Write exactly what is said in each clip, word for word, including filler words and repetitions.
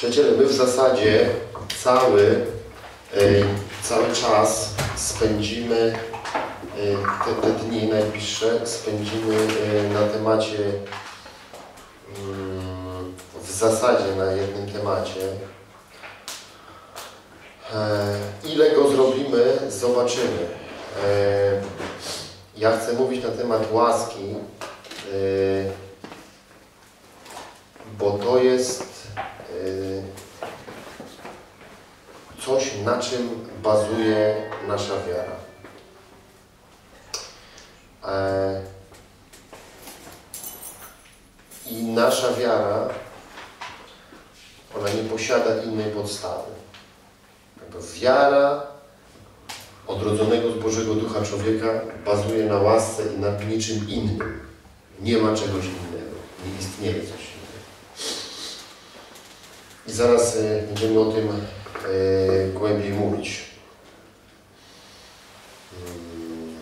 Przyjaciele, my w zasadzie cały, cały czas spędzimy, te, te dni najbliższe spędzimy na temacie, w zasadzie na jednym temacie. Ile go zrobimy, zobaczymy. Ja chcę mówić na temat łaski, bo to jest coś, na czym bazuje nasza wiara. I nasza wiara, ona nie posiada innej podstawy. Wiara odrodzonego z Bożego Ducha człowieka bazuje na łasce i na niczym innym. Nie ma czegoś innego. Nie istnieje coś innego. I zaraz y, będziemy o tym y, głębiej mówić. Hmm.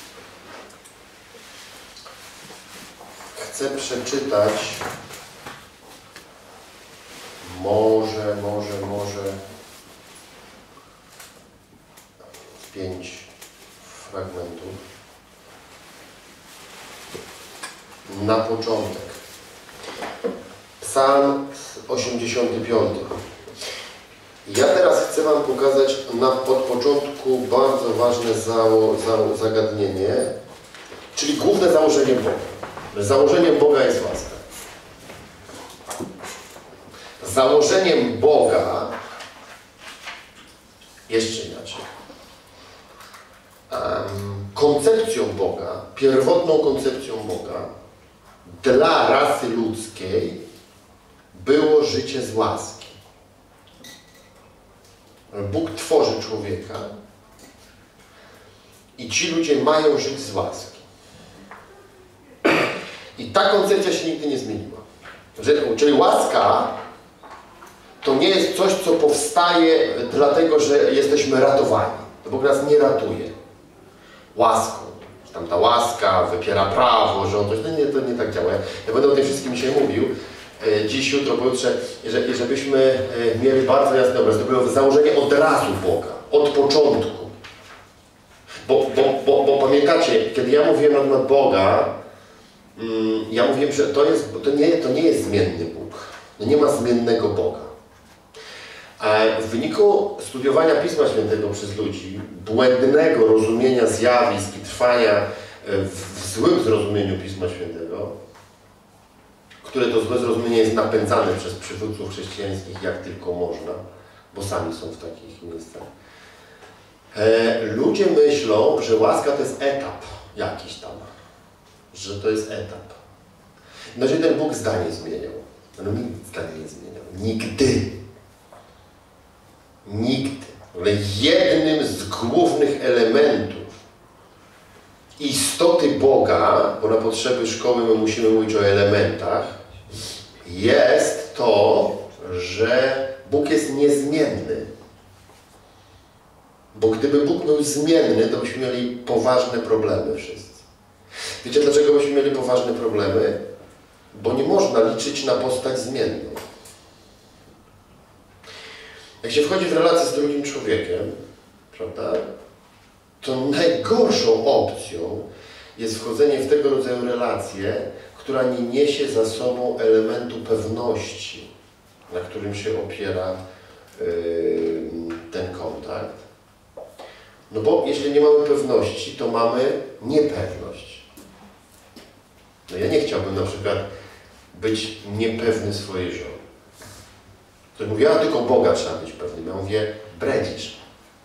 Chcę przeczytać może, może, może pięć fragmentów. Na początek. Psalm osiemdziesiąty piąty. Ja teraz chcę Wam pokazać na od początku bardzo ważne zało, zało, zagadnienie, czyli główne założenie Boga. Założeniem Boga jest łaska. Założeniem Boga, jeszcze inaczej, um, koncepcją Boga, pierwotną koncepcją Boga dla rasy ludzkiej było życie z łaski. Bóg tworzy człowieka i ci ludzie mają żyć z łaski. I ta koncepcja się nigdy nie zmieniła. Czyli łaska to nie jest coś, co powstaje dlatego, że jesteśmy ratowani. To Bóg nas nie ratuje łaską. Tam ta łaska wypiera prawo, że on coś... To nie, to nie tak działa. Ja będę o tym wszystkim dzisiaj mówił. Dziś, jutro, pojutrze, żebyśmy mieli bardzo jasny obraz. To było założenie od razu Boga, od początku. Bo, bo, bo, bo pamiętacie, kiedy ja mówiłem na temat Boga, mm, ja mówiłem, że to, jest, to, nie, to nie jest zmienny Bóg. No nie ma zmiennego Boga. A w wyniku studiowania Pisma Świętego przez ludzi, błędnego rozumienia zjawisk i trwania w złym zrozumieniu Pisma Świętego, które to złe zrozumienie jest napędzane przez przywódców chrześcijańskich jak tylko można, bo sami są w takich miejscach. E, ludzie myślą, że łaska to jest etap jakiś tam, że to jest etap. No, że ten Bóg zdanie zmieniał. No, nikt zdanie nie zmieniał. Nigdy. Nigdy. Ale jednym z głównych elementów istoty Boga, bo na potrzeby szkoły my musimy mówić o elementach, jest to, że Bóg jest niezmienny. Bo gdyby Bóg był zmienny, to byśmy mieli poważne problemy wszyscy. Wiecie, dlaczego byśmy mieli poważne problemy? Bo nie można liczyć na postać zmienną. Jak się wchodzi w relację z drugim człowiekiem, prawda, to najgorszą opcją jest wchodzenie w tego rodzaju relację, która nie niesie za sobą elementu pewności, na którym się opiera yy, ten kontakt. No bo jeśli nie mamy pewności, to mamy niepewność. No ja nie chciałbym na przykład być niepewny swojej żony. Ktoś mówi, a tylko Boga trzeba być pewnym. Ja mówię, bredzisz.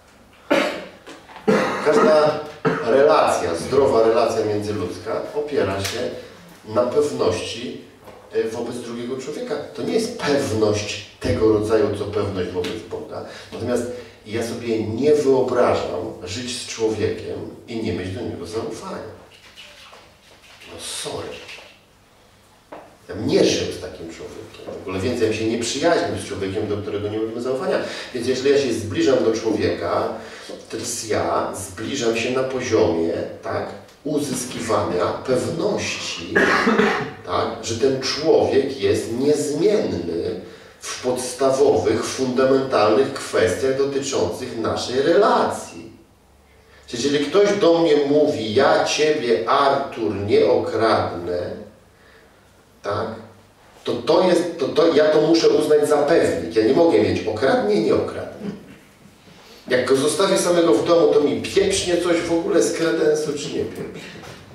Każda relacja, zdrowa relacja międzyludzka opiera się na pewności wobec drugiego człowieka. To nie jest pewność tego rodzaju, co pewność wobec Boga. Natomiast ja sobie nie wyobrażam żyć z człowiekiem i nie mieć do niego zaufania. No sorry. Ja bym nie żył z takim człowiekiem. W ogóle więcej ja się nie przyjaźnił z człowiekiem, do którego nie mamy zaufania. Więc jeżeli ja się zbliżam do człowieka, to jest ja zbliżam się na poziomie, tak, uzyskiwania pewności, tak, że ten człowiek jest niezmienny w podstawowych, fundamentalnych kwestiach dotyczących naszej relacji. Czyli jeżeli ktoś do mnie mówi, ja Ciebie, Artur, nie okradnę, tak? To, to jest, to, to ja to muszę uznać za pewnik. Ja nie mogę mieć okradnie, nie okradnę. Jak go zostawię samego w domu, to mi pieprznie coś w ogóle z kredensu, czy nie pieprznie.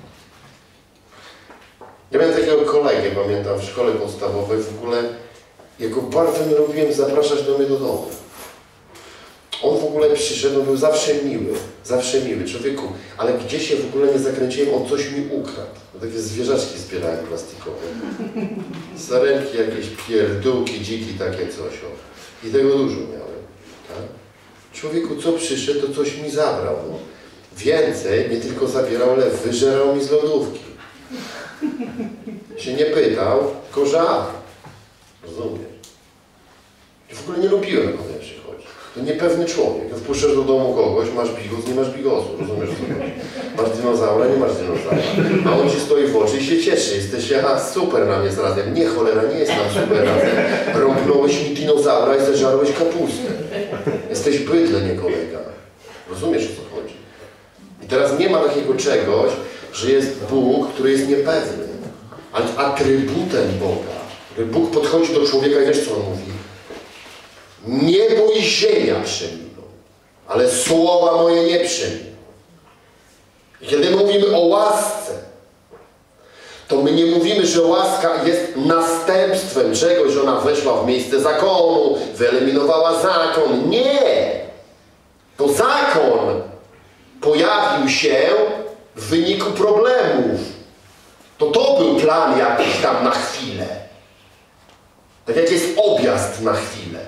Ja miałem takiego kolegę, pamiętam, w szkole podstawowej, w ogóle jego bardzo nie lubiłem zapraszać do mnie do domu. On w ogóle przyszedł, on był zawsze miły, zawsze miły, człowieku, ale gdzie się w ogóle nie zakręciłem, on coś mi ukradł. Takie zwierzaczki zbierałem plastikowe. Sarenki, jakieś pierdółki, dziki, takie coś. O. I tego dużo miałem. Tak? Człowieku, co przyszedł, to coś mi zabrał. No. Więcej, nie tylko zabierał, ale wyżerał mi z lodówki. Się nie pytał, tylko żadł. Rozumiesz? W ogóle nie lubiłem, jak on przychodzi. To niepewny człowiek. Wpuszczasz do domu kogoś, masz bigos, nie masz bigosu. Rozumiesz? Masz dinozaura, nie masz dinozaura. A on ci stoi w oczy i się cieszy. Jesteś, aha, super nam jest razem. Nie, cholera, nie jest nam super razem. Rąbnąłeś mi dinozaura i zeżarłeś kapustę. Jesteś bydle, nie kolega. Rozumiesz, o co chodzi? I teraz nie ma takiego czegoś, że jest Bóg, który jest niepewny. Ale atrybutem Boga, który Bóg podchodzi do człowieka i wiesz, co on mówi? Niebo i ziemia przeminą, ale słowa moje nie przeminą. I kiedy mówimy o łasce, to my nie mówimy, że łaska jest następstwem czegoś, że ona weszła w miejsce zakonu, wyeliminowała zakon. Nie! To zakon pojawił się w wyniku problemów. To to był plan jakiś tam na chwilę. Tak jak jest objazd na chwilę.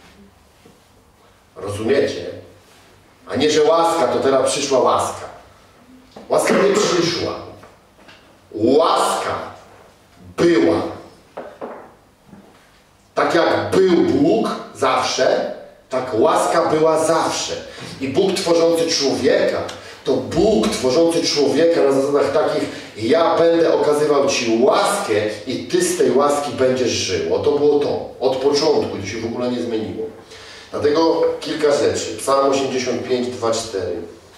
Rozumiecie? A nie, że łaska, to teraz przyszła łaska. Łaska nie przyszła. Łaska była. Tak jak był Bóg zawsze, tak łaska była zawsze. I Bóg tworzący człowieka, to Bóg tworzący człowieka na zasadach takich, ja będę okazywał Ci łaskę i Ty z tej łaski będziesz żył. O, to było to. Od początku. To się w ogóle nie zmieniło. Dlatego kilka rzeczy. Psalm osiemdziesiąt pięć, dwa, cztery.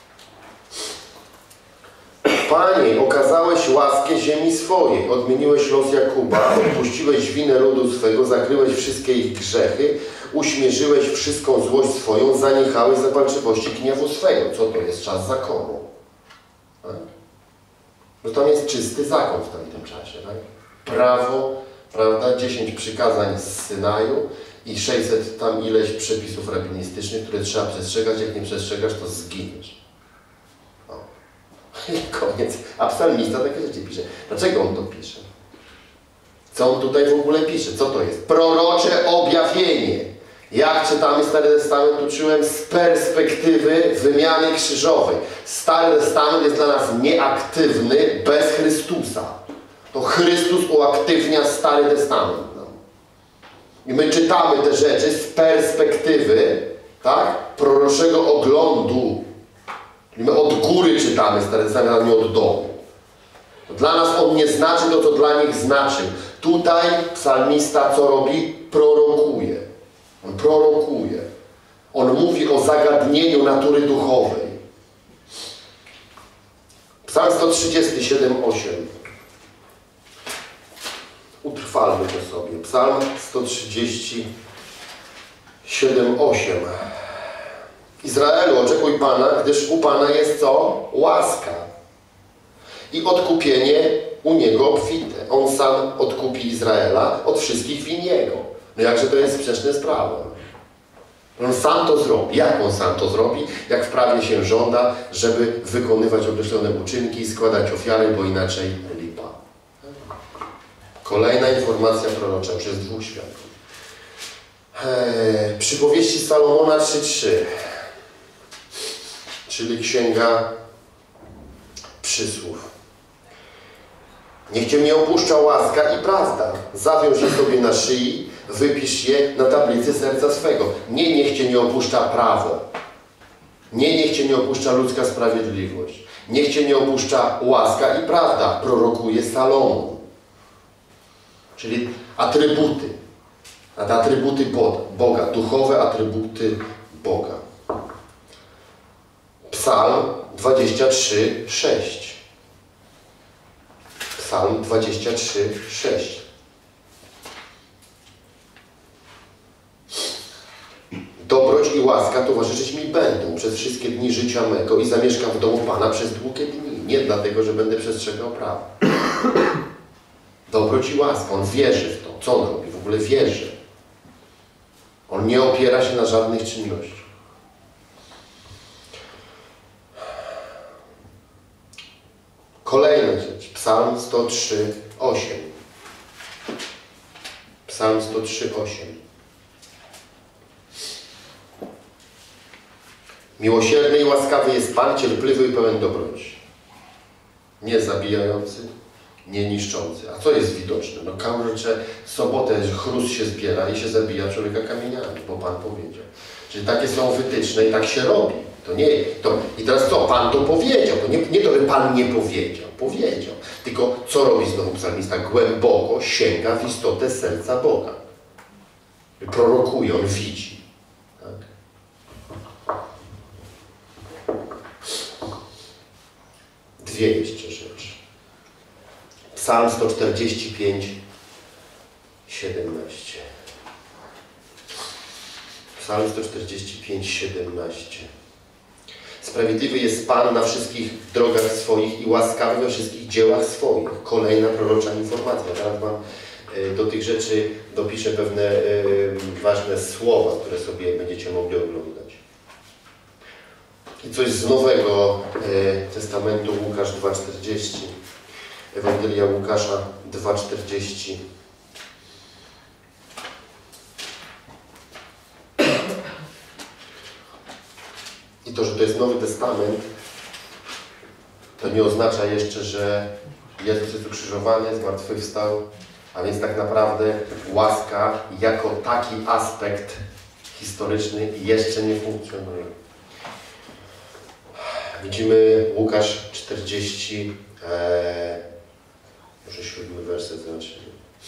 Panie, okazałeś łaskę ziemi swojej, odmieniłeś los Jakuba, odpuściłeś winę ludu swego, zakryłeś wszystkie ich grzechy, uśmierzyłeś wszystką złość swoją, zaniechałeś zapalczywości gniewu swego. Co to jest? Czas zakonu. Tak? No tam jest czysty zakon w tamtym czasie. Tak? Prawo, prawda, dziesięć przykazań z Synaju i sześćset tam ileś przepisów rabinistycznych, które trzeba przestrzegać. Jak nie przestrzegasz, to zginiesz. O. I koniec. A psalmista takie rzeczy pisze. Dlaczego on to pisze? Co on tutaj w ogóle pisze? Co to jest? Prorocze objawienie. Jak czytamy Stary Testament, uczyłem z perspektywy wymiany krzyżowej. Stary Testament jest dla nas nieaktywny bez Chrystusa. To Chrystus uaktywnia Stary Testament. No. I my czytamy te rzeczy z perspektywy, tak, proroczego oglądu. I my od góry czytamy Stary Testament, a nie od dołu. Dla nas on nie znaczy to, co dla nich znaczył. Tutaj psalmista co robi? Prorokuje. On prorokuje. On mówi o zagadnieniu natury duchowej. Psalm sto trzydzieści siedem, osiem. Utrwalmy to sobie. Psalm sto trzydzieści siedem, osiem. Izraelu, oczekuj Pana, gdyż u Pana jest co? Łaska. I odkupienie u Niego obfite. On sam odkupi Izraela od wszystkich win Jego. No jakże to jest sprzeczne z prawem. On sam to zrobi. Jak On sam to zrobi? Jak w prawie się żąda, żeby wykonywać określone uczynki i składać ofiary, bo inaczej lipa. Kolejna informacja prorocza przez dwóch świadków. Eee, przypowieści Salomona trzy trzy. Czyli księga przysłów. Niech Cię nie opuszcza łaska i prawda. Zawiąż je sobie na szyi, wypisz je na tablicy serca swego. Nie niech Cię nie opuszcza prawo. Nie niech Cię nie opuszcza ludzka sprawiedliwość. Niech Cię nie opuszcza łaska i prawda. Prorokuje Salomon. Czyli atrybuty. A te atrybuty Boga, duchowe atrybuty Boga. Psalm dwadzieścia trzy, sześć. Psalm dwadzieścia trzy, sześć. Dobroć i łaska towarzyszyć mi będą przez wszystkie dni życia mego i zamieszkam w domu Pana przez długie dni. Nie dlatego, że będę przestrzegał prawa. Dobroć i łaska. On wierzy w to. Co on robi? W ogóle wierzy. On nie opiera się na żadnych czynnościach. Kolejna rzecz. Psalm sto trzy, osiem. Psalm sto trzy, osiem. Miłosierny i łaskawy jest Pan, cierpliwy i pełen dobroci. Nie zabijający, nie niszczący. A co jest widoczne? No kurczę, w sobotę chrust się zbiera i się zabija człowieka kamieniami, bo Pan powiedział. Czyli takie są wytyczne i tak się robi. To nie, to, I teraz co? Pan to powiedział. To nie, nie to, że Pan nie powiedział. Powiedział. Tylko co robi znowu psalmista? Głęboko sięga w istotę serca Boga. Prorokuje, on widzi. Tak? Dwie jeszcze rzeczy. Psalm sto czterdzieści pięć, siedemnaście. Psalm sto czterdzieści pięć, siedemnaście. Sprawiedliwy jest Pan na wszystkich drogach swoich i łaskawy we wszystkich dziełach swoich. Kolejna prorocza informacja. Teraz Wam do tych rzeczy dopiszę pewne y, ważne słowa, które sobie będziecie mogli oglądać. I coś z Nowego y, Testamentu, Łukasz dwa czterdzieści. Ewangelia Łukasza dwa czterdzieści. I to, że to jest Nowy Testament, to nie oznacza jeszcze, że Jezus jest ukrzyżowany, zmartwychwstał, a więc tak naprawdę łaska jako taki aspekt historyczny jeszcze nie funkcjonuje. Widzimy Łukasz czterdzieści, e, może siódmy werset zobaczymy.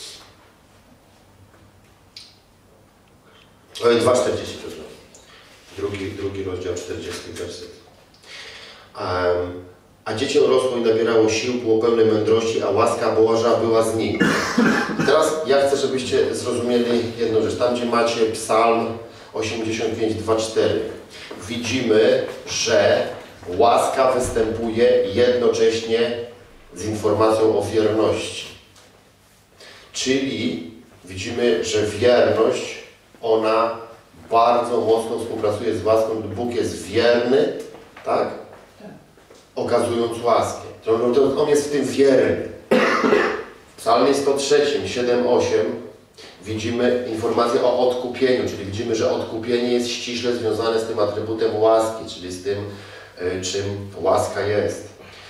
dwa czterdzieści, przepraszam. Drugi, drugi rozdział, czterdziesty werset. Um, a dziecię rosło i nabierało sił, było pełne mądrości, a łaska Boża była z nim. I teraz ja chcę, żebyście zrozumieli jedną rzecz. Tam, gdzie macie Psalm osiemdziesiąt pięć, dwa, cztery, widzimy, że łaska występuje jednocześnie z informacją o wierności. Czyli widzimy, że wierność, ona bardzo mocno współpracuje z łaską. Bóg jest wierny, tak? Okazując łaskę. On jest w tym wierny. W Psalmie sto trzy, siedem, osiem widzimy informację o odkupieniu, czyli widzimy, że odkupienie jest ściśle związane z tym atrybutem łaski, czyli z tym, czym łaska jest.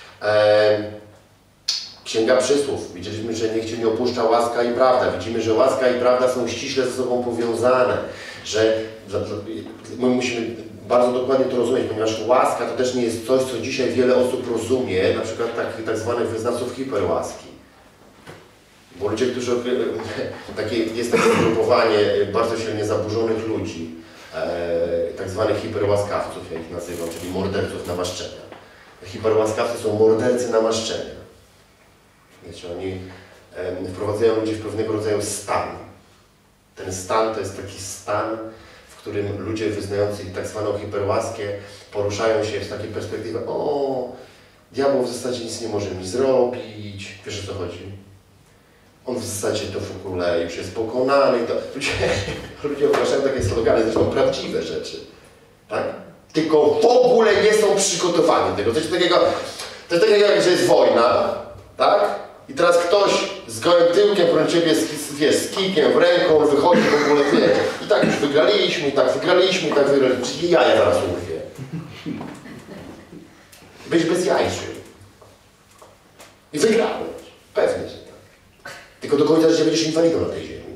Księga Przysłów. Widzieliśmy, że niech Cię nie opuszcza łaska i prawda. Widzimy, że łaska i prawda są ściśle ze sobą powiązane. Że my musimy bardzo dokładnie to rozumieć, ponieważ łaska to też nie jest coś, co dzisiaj wiele osób rozumie, na przykład tak, tak zwanych wyznawców hiperłaski. Bo ludzie, którzy... Takie, jest takie zgrupowanie bardzo silnie zaburzonych ludzi, e, tak zwanych hiperłaskawców, ja ich nazywam, czyli morderców namaszczenia. Hiperłaskawcy są mordercy namaszczenia. Wiecie, oni e, wprowadzają ludzi w pewnego rodzaju stan. Ten stan to jest taki stan, w którym ludzie wyznający tak zwaną hiperłaskę poruszają się z takiej perspektywy: o, diabeł w zasadzie nic nie może mi zrobić. Wiesz, o co chodzi? On w zasadzie to w ogóle już jest pokonany. To ludzie, ludzie ogłaszają takie slogany, zresztą prawdziwe rzeczy. Tak? Tylko w ogóle nie są przygotowani do tego. Coś takiego, coś takiego jak, że jest wojna, tak? I teraz ktoś z gołym tyłkiem pro ciebie, z, wiesz, z kikiem w ręką wychodzi w ogóle, wiesz, i tak już wygraliśmy, i tak wygraliśmy, i tak wygraliśmy. Czyli jaja zaraz urwie. Być bezjajszy. I wygrałeś. Pewnie, że tak. Tylko do końca życia będziesz inwalidą na tej ziemi.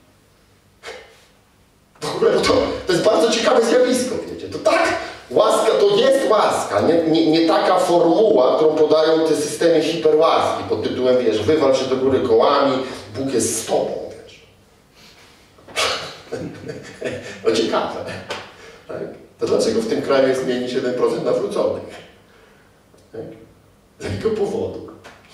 W ogóle, no to, to jest bardzo ciekawe zjawisko, wiecie. To tak, łaska to jest łaska, nie, nie, nie taka formuła, którą podają te systemy hiperłaski pod tytułem, wiesz, wywal się do góry kołami, Bóg jest z tobą, wiesz. No ciekawe. Tak? To dlaczego w tym kraju jest mniej niż jeden procent nawróconych? Tak? Z jakiego powodu?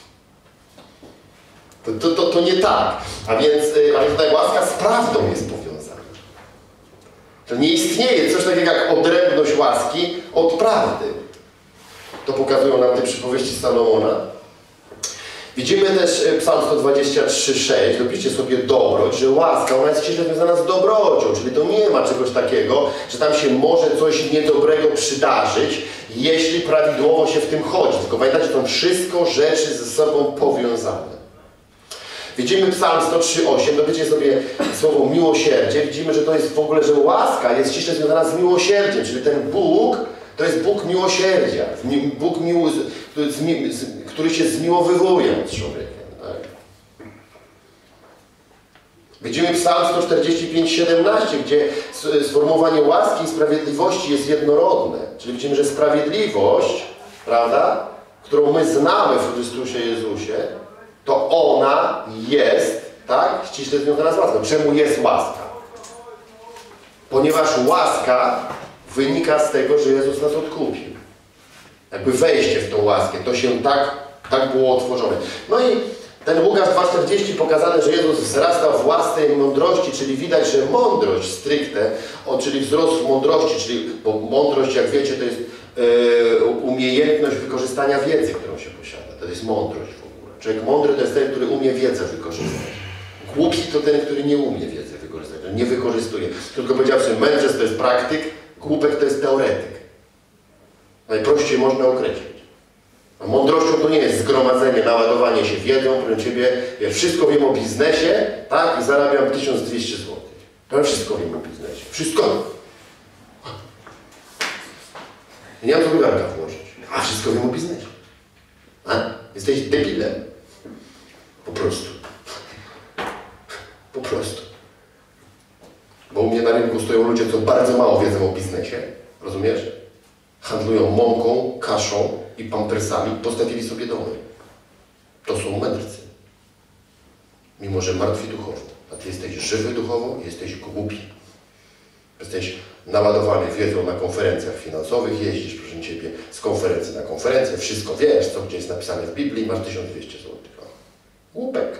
To, to, to, to nie tak. A więc, a więc tutaj łaska z prawdą jest powiązana. To nie istnieje coś takiego jak odrębność łaski od prawdy. To pokazują nam te przypowieści Salomona. Widzimy też Psalm sto dwadzieścia trzy, sześć. Dopiszcie sobie dobroć, że łaska, ona jest ściśle związana z dobrocią, czyli to nie ma czegoś takiego, że tam się może coś niedobrego przydarzyć, jeśli prawidłowo się w tym chodzi. Tylko pamiętajcie, to są wszystko rzeczy ze sobą powiązane. Widzimy Psalm sto trzy, osiem, dopiszcie sobie słowo miłosierdzie. Widzimy, że to jest w ogóle, że łaska jest ściśle związana z miłosierdziem, czyli ten Bóg to jest Bóg miłosierdzia, Bóg miły, który się zmiłowywuje nad człowiekiem. Tak? Widzimy Psalm sto czterdzieści pięć, siedemnaście, gdzie sformułowanie łaski i sprawiedliwości jest jednorodne. Czyli widzimy, że sprawiedliwość, prawda, którą my znamy w Chrystusie Jezusie, to ona jest, tak, ściśle związana z łaską. Czemu jest łaska? Ponieważ łaska wynika z tego, że Jezus nas odkupił. Jakby wejście w tą łaskę, to się tak, tak było otworzone. No i ten Łukasz dwa czterdzieści pokazane, że Jezus wzrasta w łasce i mądrości, czyli widać, że mądrość stricte, o, czyli wzrost w mądrości, czyli, bo mądrość, jak wiecie, to jest yy, umiejętność wykorzystania wiedzy, którą się posiada. To jest mądrość w ogóle. Człowiek mądry to jest ten, który umie wiedzę wykorzystać. Głupi to ten, który nie umie wiedzy wykorzystać, nie wykorzystuje. Tylko powiedziawszy, mędrzec to jest praktyk, głupek to jest teoretyk. Najprościej można określić. A mądrością to nie jest zgromadzenie, naładowanie się wiedzą, które ciebie, ja wszystko wiem o biznesie, tak, i zarabiam tysiąc dwieście złotych. Ja wszystko wiem o biznesie. Wszystko. I nie mam co wygarka włożyć. A wszystko wiem o biznesie. A? Jesteś debilem. Po prostu. Po prostu. Bo u mnie na rynku stoją ludzie, co bardzo mało wiedzą o biznesie. Rozumiesz? Handlują mąką, kaszą i pampersami. Postawili sobie domy. To są mędrcy. Mimo, że martwi duchowo. A ty jesteś żywy duchowo i jesteś głupi. Jesteś naładowany wiedzą na konferencjach finansowych, jeździsz, proszę Ciebie, z konferencji na konferencję, wszystko wiesz, co gdzie jest napisane w Biblii, masz tysiąc dwieście złotych. Głupek.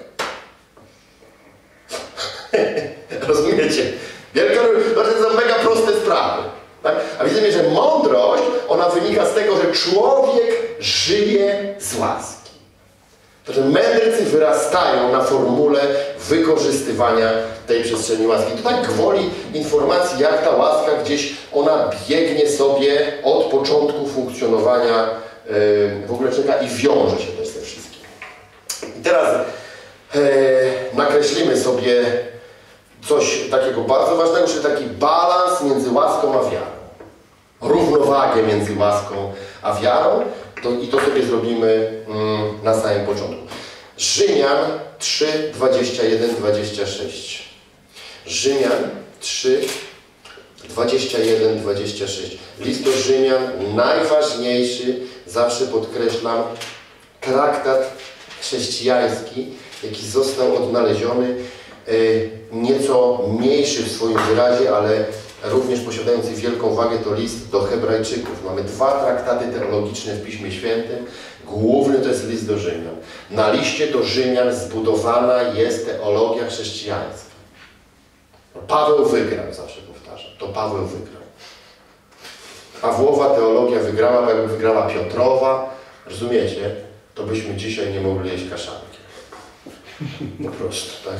Rozumiecie? Wielka, to są mega proste sprawy. Tak? A widzimy, że mądrość, ona wynika z tego, że człowiek żyje z łaski. To, że mędrcy wyrastają na formule wykorzystywania tej przestrzeni łaski. To tak gwoli informacji, jak ta łaska gdzieś, ona biegnie sobie od początku funkcjonowania yy, w ogóle człowieka i wiąże się też ze wszystkim. I teraz yy, nakreślimy sobie coś takiego bardzo ważnego, czyli taki balans między łaską a wiarą. Równowagę między łaską a wiarą. To, I to sobie zrobimy mm, na samym początku. Rzymian trzy, dwadzieścia jeden, dwadzieścia sześć. Rzymian trzy, dwadzieścia jeden, dwadzieścia sześć. List do Rzymian, najważniejszy, zawsze podkreślam, traktat chrześcijański, jaki został odnaleziony, yy, nieco mniejszy w swoim wyrazie, ale również posiadający wielką wagę, to list do Hebrajczyków. Mamy dwa traktaty teologiczne w Piśmie Świętym. Główny to jest list do Rzymian. Na liście do Rzymian zbudowana jest teologia chrześcijańska. Paweł wygrał, zawsze powtarzam. To Paweł wygrał. Pawłowa teologia wygrała, bo jakby wygrała Piotrowa, rozumiecie, to byśmy dzisiaj nie mogli jeść kaszanki. Po prostu, tak?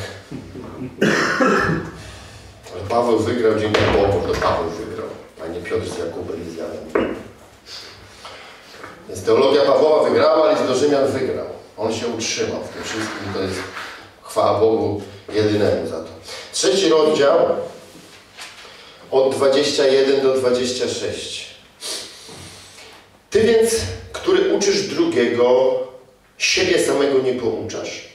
Ale Paweł wygrał dzięki Bogu, to Paweł wygrał, a nie Piotr z Jakubem i z Janem. Więc teologia Pawłowa wygrała, list do Rzymian wygrał. On się utrzymał w tym wszystkim, to jest chwała Bogu jedynemu za to. Trzeci rozdział od dwudziestego pierwszego do dwudziestego szóstego. Ty więc, który uczysz drugiego, siebie samego nie pouczasz.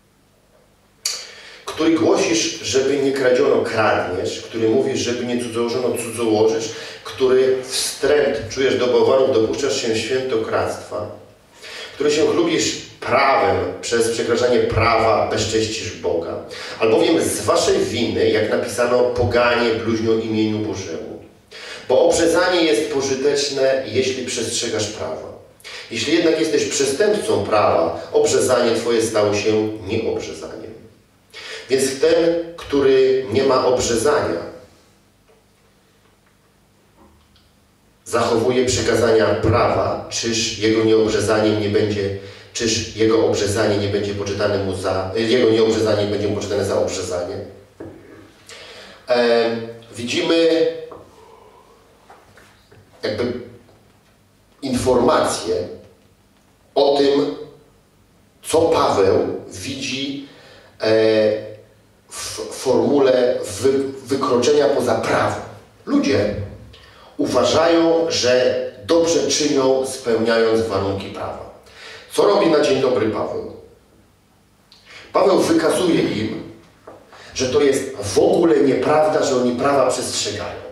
Który głosisz, żeby nie kradziono, kradniesz, który mówisz, żeby nie cudzołożono, cudzołożysz, który wstręt czujesz do bałwanów, dopuszczasz się świętokradztwa, który się chlubisz prawem, przez przekraczanie prawa bezcześcisz Boga. Albowiem z waszej winy, jak napisano, poganie bluźnią imieniu Bożemu. Bo obrzezanie jest pożyteczne, jeśli przestrzegasz prawa. Jeśli jednak jesteś przestępcą prawa, obrzezanie twoje stało się nieobrzezaniem. Więc ten, który nie ma obrzezania, zachowuje przykazania prawa, czyż jego nieobrzezanie nie będzie, czyż jego obrzezanie nie będzie poczytane mu za, jego nieobrzezanie nie będzie mu poczytane za obrzezanie. E, widzimy jakby informację o tym, co Paweł widzi e, w formule wy, wykroczenia poza prawo. Ludzie uważają, że dobrze czynią, spełniając warunki prawa. Co robi na dzień dobry Paweł? Paweł wykazuje im, że to jest w ogóle nieprawda, że oni prawa przestrzegają.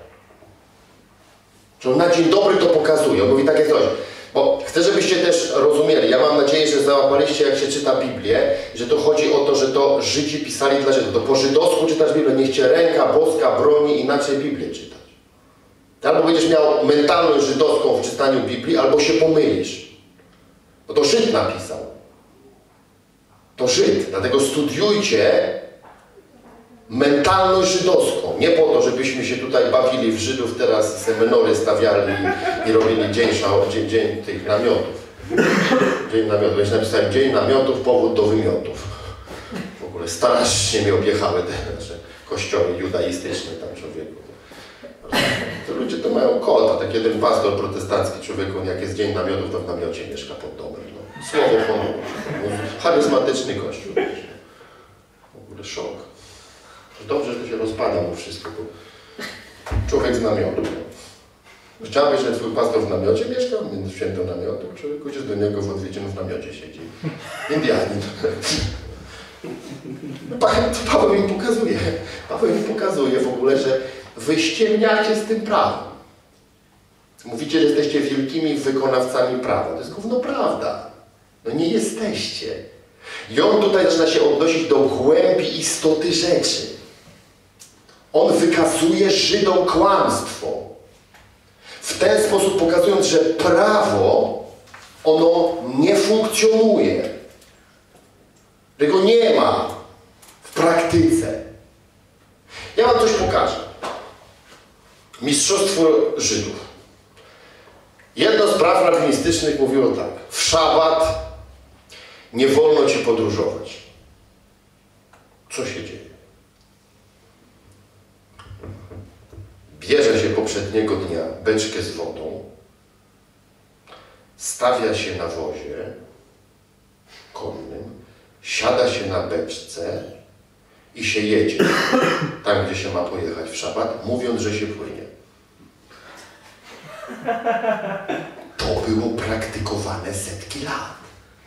Że on na dzień dobry to pokazuje. On mówi takie coś. Bo chcę, żebyście też rozumieli. Ja mam nadzieję, że załapaliście, jak się czyta Biblię, że to chodzi o to, że to Żydzi pisali dla Żydów. To po żydowsku czytasz Biblię. Niech cię ręka boska broni, inaczej Biblię czytać. Albo będziesz miał mentalność żydowską w czytaniu Biblii, albo się pomylisz. Bo to Żyd napisał. To Żyd. Dlatego studiujcie mentalność żydowską. Nie po to, żebyśmy się tutaj bawili w Żydów, teraz semenory stawiali i robili dzień, dzień, dzień tych namiotów. Dzień namiotów. Ja się napisałem dzień namiotów, powód do wymiotów. W ogóle strasznie mnie objechały te nasze kościoły judaistyczne tam, człowieku. To ludzie to mają kota. Tak jeden pastor protestancki, człowieku, jak jest dzień namiotów, to w namiocie mieszka pod domem. No. Słowo honoru. Charyzmatyczny kościół. W ogóle szok. Dobrze, że to się rozpada mu wszystko, bo człowiek z namiotu. Chciałbyś, że twój pastor w namiocie mieszkał, między świętą namiotu, człowiek idziesz do niego w odwiedzin w namiocie siedzi. Indianin. Paweł im pokazuje, Paweł im pokazuje w ogóle, że wy ściemniacie z tym prawem. Mówicie, że jesteście wielkimi wykonawcami prawa. To jest gówno prawda. No nie jesteście. I on tutaj zaczyna się odnosić do głębi istoty rzeczy. On wykazuje Żydom kłamstwo. W ten sposób pokazując, że prawo, ono nie funkcjonuje. Tego nie ma w praktyce. Ja wam coś pokażę. Mistrzostwo Żydów. Jedno z praw rabinistycznych mówiło tak. W szabat nie wolno ci podróżować. Co się dzieje? Bierze się poprzedniego dnia beczkę z wodą, stawia się na wozie konnym, siada się na beczce i się jedzie tam, gdzie się ma pojechać w szabat, mówiąc, że się płynie. To było praktykowane setki lat.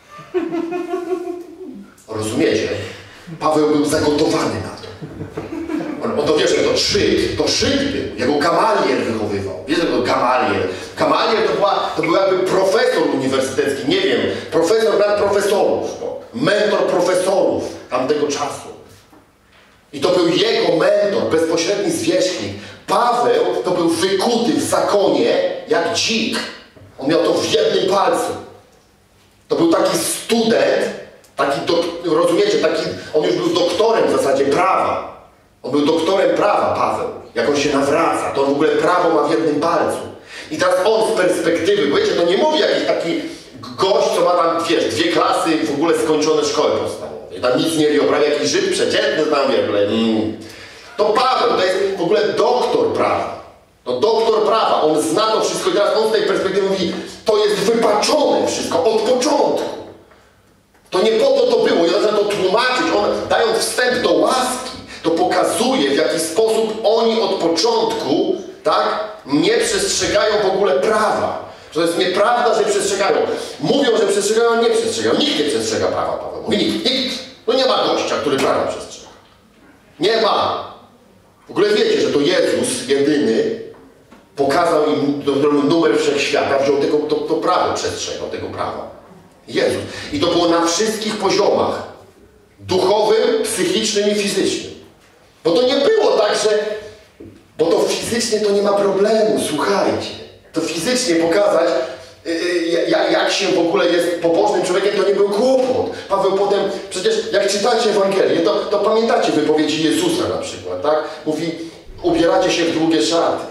Rozumiecie? Paweł był zagotowany na to. On, on to wiesz, to Żyd, to Żyd był, jego Gamaliel wychowywał. Wiesz, to był Gamaliel. Gamaliel to, była, to był jakby profesor uniwersytecki, nie wiem, profesor nad profesorów, no. Mentor profesorów tamtego czasu. I to był jego mentor, bezpośredni zwierzchnik. Paweł to był wykuty w zakonie jak dzik. On miał to w jednym palcu. To był taki student, taki, dok, rozumiecie, taki, on już był doktorem w zasadzie prawa. On był doktorem prawa, Paweł. Jak on się nawraca, to on w ogóle prawo ma w jednym palcu. I teraz on z perspektywy, bo wiecie, to nie mówi jakiś taki gość, co ma tam, wiesz, dwie klasy, w ogóle skończone szkoły podstawowe. I tam nic nie wie, prawie jakiś Żyd przeciętny znam, w ogóle. Mm. To Paweł, to jest w ogóle doktor prawa. To doktor prawa, on zna to wszystko i teraz on z tej perspektywy mówi, to jest wypaczone wszystko od początku. To nie po to to było i on zaczyna to tłumaczyć, on dając wstęp do łaski, to pokazuje, w jaki sposób oni od początku, tak, nie przestrzegają w ogóle prawa. Że to jest nieprawda, że przestrzegają. Mówią, że przestrzegają, a nie przestrzegają. Nikt nie przestrzega prawa, Paweł mówi. Nikt, nikt. No nie ma gościa, który prawa przestrzega. Nie ma. W ogóle wiecie, że to Jezus jedyny pokazał im numer wszechświata, wziął tego, to, to prawo przestrzegał, tego prawa. Jezus. I to było na wszystkich poziomach. Duchowym, psychicznym i fizycznym. Bo to nie było tak, że... Bo to fizycznie to nie ma problemu, słuchajcie. To fizycznie pokazać, jak się w ogóle jest pobożnym człowiekiem, to nie był kłopot. Paweł potem, przecież jak czytacie Ewangelię, to, to pamiętacie wypowiedzi Jezusa na przykład, tak? Mówi, ubieracie się w długie szaty.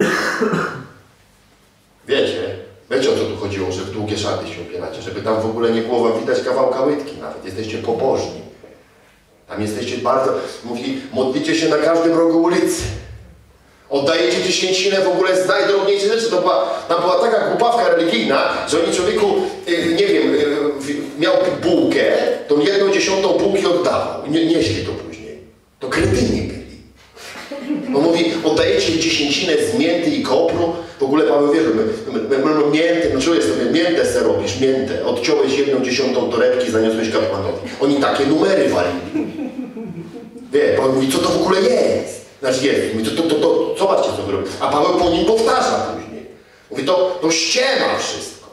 Wiecie, wiecie o co tu chodziło, że w długie szaty się ubieracie, żeby tam w ogóle nie było wam widać kawałka łydki nawet. Jesteście pobożni. Tam jesteście bardzo, mówi, modlicie się na każdym rogu ulicy. Oddajecie dziesięcinę w ogóle z najdrobniejszych rzeczy. To była, tam była taka głupawka religijna, że oni człowieku, yy, nie wiem, yy, miał bułkę, to jedną dziesiątą bułki oddawał. Nie, nieźli to później. To kretyni byli. On mówi, oddajecie dziesięcinę z mięty i kopru. W ogóle Paweł wie, że my, my, my, my miętę, no czujesz sobie, miętę se robisz, miętę. Odciąłeś jedną dziesiątą torebki, zaniosłeś kapłanowi. Oni takie numery walili. Wie, Paweł mówi, co to w ogóle jest? Znaczy jest, mówi, to, to, to, to zobaczcie, co wy robicie. A Paweł po nim powtarza później. Mówi, to, to ściema wszystko.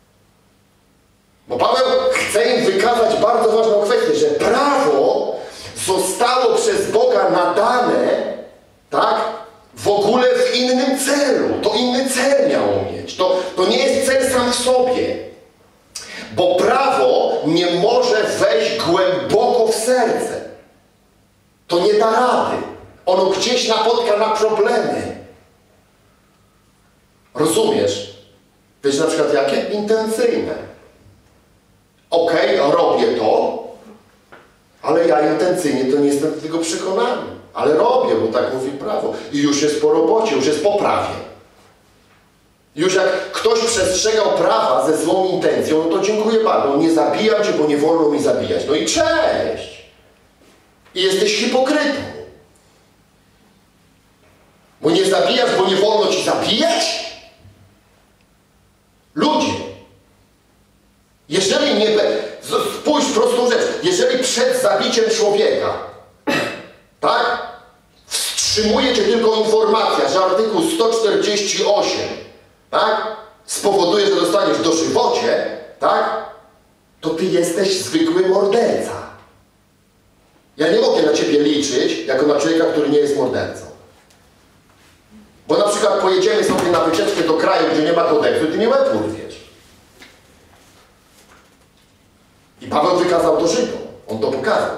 Bo Paweł chce im wykazać bardzo ważną kwestię, że prawo zostało przez Boga nadane, tak, w ogóle w innym celu. To inny cel miało mieć. To, to nie jest cel sam w sobie. Bo prawo nie może wejść głęboko w serce. To nie da rady. Ono gdzieś napotka na problemy. Rozumiesz? Wiesz na przykład jakie? Intencyjne. Okej, okay, robię to, ale ja intencyjnie to nie jestem do tego przekonany. Ale robię, bo tak mówi prawo. I już jest po robocie, już jest po prawie. Już jak ktoś przestrzegał prawa ze złą intencją, no to dziękuję bardzo. Nie zabijam cię, bo nie wolno mi zabijać. No i cześć! I jesteś hipokrytą. Bo nie zabijasz, bo nie wolno ci zabijać? Ludzie, jeżeli nie... Spójrz prostą rzecz. Jeżeli przed zabiciem człowieka, tak? Wstrzymuje cię tylko informacja, że artykuł sto czterdzieści osiem, tak? Spowoduje, że dostaniesz dożywocie, tak? To ty jesteś zwykły morderca. Ja nie mogę na ciebie liczyć, jako na człowieka, który nie jest mordercą. Bo na przykład pojedziemy sobie na wycieczkę do kraju, gdzie nie ma kodeksu, ty nie łeb urwiesz. I Paweł wykazał to Żydom. On to pokazał.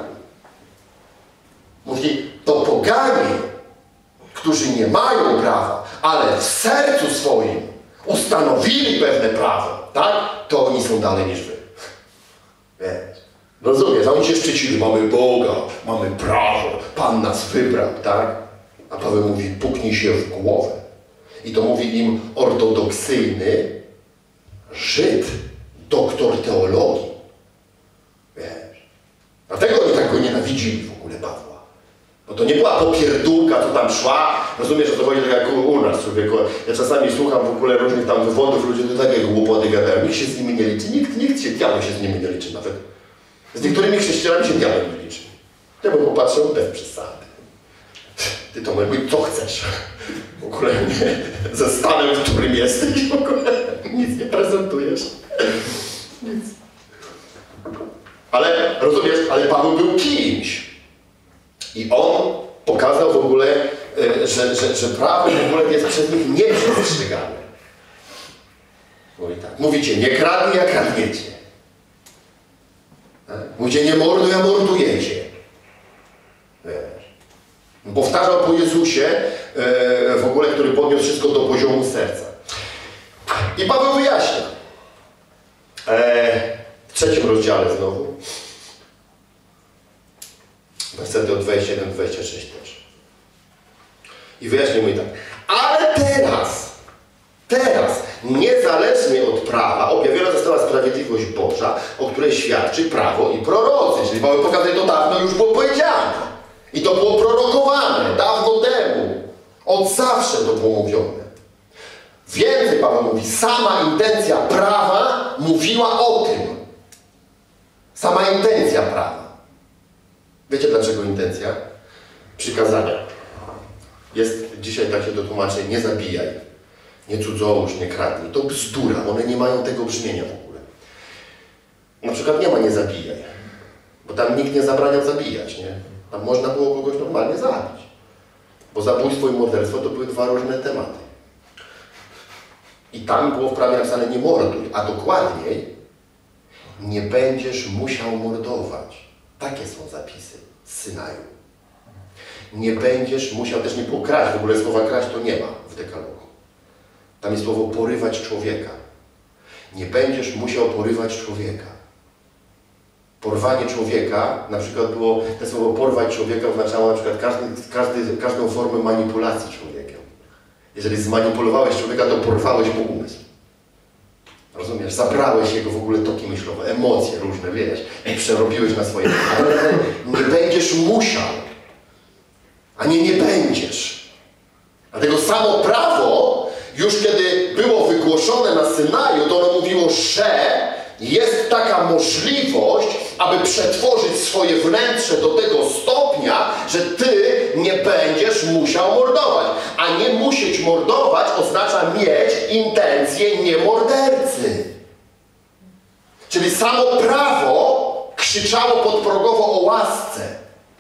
Mówi, to poganie, którzy nie mają prawa, ale w sercu swoim ustanowili pewne prawo, tak? To oni są dalej niż wy. Wiesz? Rozumiesz? A oni się szczycili, mamy Boga, mamy prawo, Pan nas wybrał, tak? A Paweł mówi, puknij się w głowę. I to mówi im ortodoksyjny Żyd, doktor teologii. Wiesz? Dlatego oni tak go nienawidzili w ogóle Pawła. Bo to nie była popierdółka, co tam szła. Rozumiesz, o co chodzi, tak jak u, u nas, człowieku. Ja czasami słucham w ogóle różnych tam wywodów, ludzie to takie głupoty gadają. Nikt się z nimi nie liczy. Nikt, nikt się, diabeł się z nimi nie liczy nawet. Z niektórymi chrześcijanami się diabeł nie liczy. Ja bym popatrzył bez przesady. Ty to mówisz, co chcesz? W ogóle nie. Ze stanem, w którym jesteś, w ogóle nic nie prezentujesz. Nic. Ale, rozumiesz, ale Paweł był kimś. I on pokazał w ogóle, że, że, że prawo w ogóle jest przez nich nieprzestrzegane. Mówi tak. Mówicie, nie kradnij, a kradniecie. Mówicie, nie morduj, a mordujecie. Powtarzał po Jezusie e, w ogóle, który podniósł wszystko do poziomu serca. I Paweł wyjaśnia. E, w trzecim rozdziale znowu. Wersety od dwudziestego siódmego do dwudziestego szóstego też. I wyjaśnia mówi tak. Ale teraz, teraz, niezależnie od prawa, objawiona została sprawiedliwość Boża, o której świadczy prawo i prorocy. Czyli Paweł pokazuje, to dawno już było powiedziane. I to było prorokowane dawno temu. Od zawsze to było mówione. Więcej Paweł mówi, sama intencja prawa mówiła o tym. Sama intencja prawa. Wiecie dlaczego intencja? Przykazania. Jest dzisiaj takie to tłumaczenie, nie zabijaj, nie cudzołóż, nie kradnij. To bzdura, one nie mają tego brzmienia w ogóle. Na przykład nie ma nie zabijaj, bo tam nikt nie zabraniał zabijać, nie? Tam można było kogoś normalnie zabić. Bo zabójstwo i morderstwo to były dwa różne tematy. I tam było w prawie napisane nie morduj, a dokładniej nie będziesz musiał mordować. Takie są zapisy z Synaju. Nie będziesz musiał, też nie było kraść, w ogóle słowa kraść to nie ma w dekalogu. Tam jest słowo porywać człowieka. Nie będziesz musiał porywać człowieka. Porwanie człowieka, na przykład było, to słowo porwać człowieka oznaczało na przykład każdy, każdy, każdą formę manipulacji człowiekiem. Jeżeli zmanipulowałeś człowieka, to porwałeś mu umysł. Rozumiesz? Zabrałeś jego w ogóle toki myślowe, emocje różne, wiesz, i przerobiłeś na swoje. Ale nie będziesz musiał, a nie nie będziesz. Dlatego samo prawo, już kiedy było wygłoszone na Synaju, to ono mówiło, że jest taka możliwość, aby przetworzyć swoje wnętrze do tego stopnia, że ty nie będziesz musiał mordować. A nie musieć mordować oznacza mieć intencje niemordercy. Czyli samo prawo krzyczało podprogowo o łasce.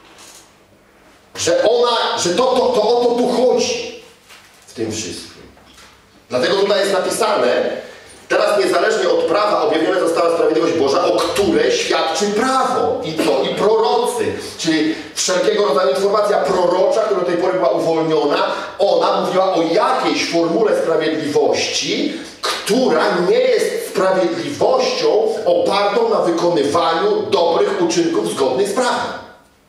Że ona, że to, to, to o to tu chodzi w tym wszystkim. Dlatego tutaj jest napisane, teraz niezależnie od prawa objawiona została sprawiedliwość Boża, o której świadczy prawo. I co? I prorocy. Czyli wszelkiego rodzaju informacja prorocza, która do tej pory była uwolniona, ona mówiła o jakiejś formule sprawiedliwości, która nie jest sprawiedliwością opartą na wykonywaniu dobrych uczynków zgodnych z prawem.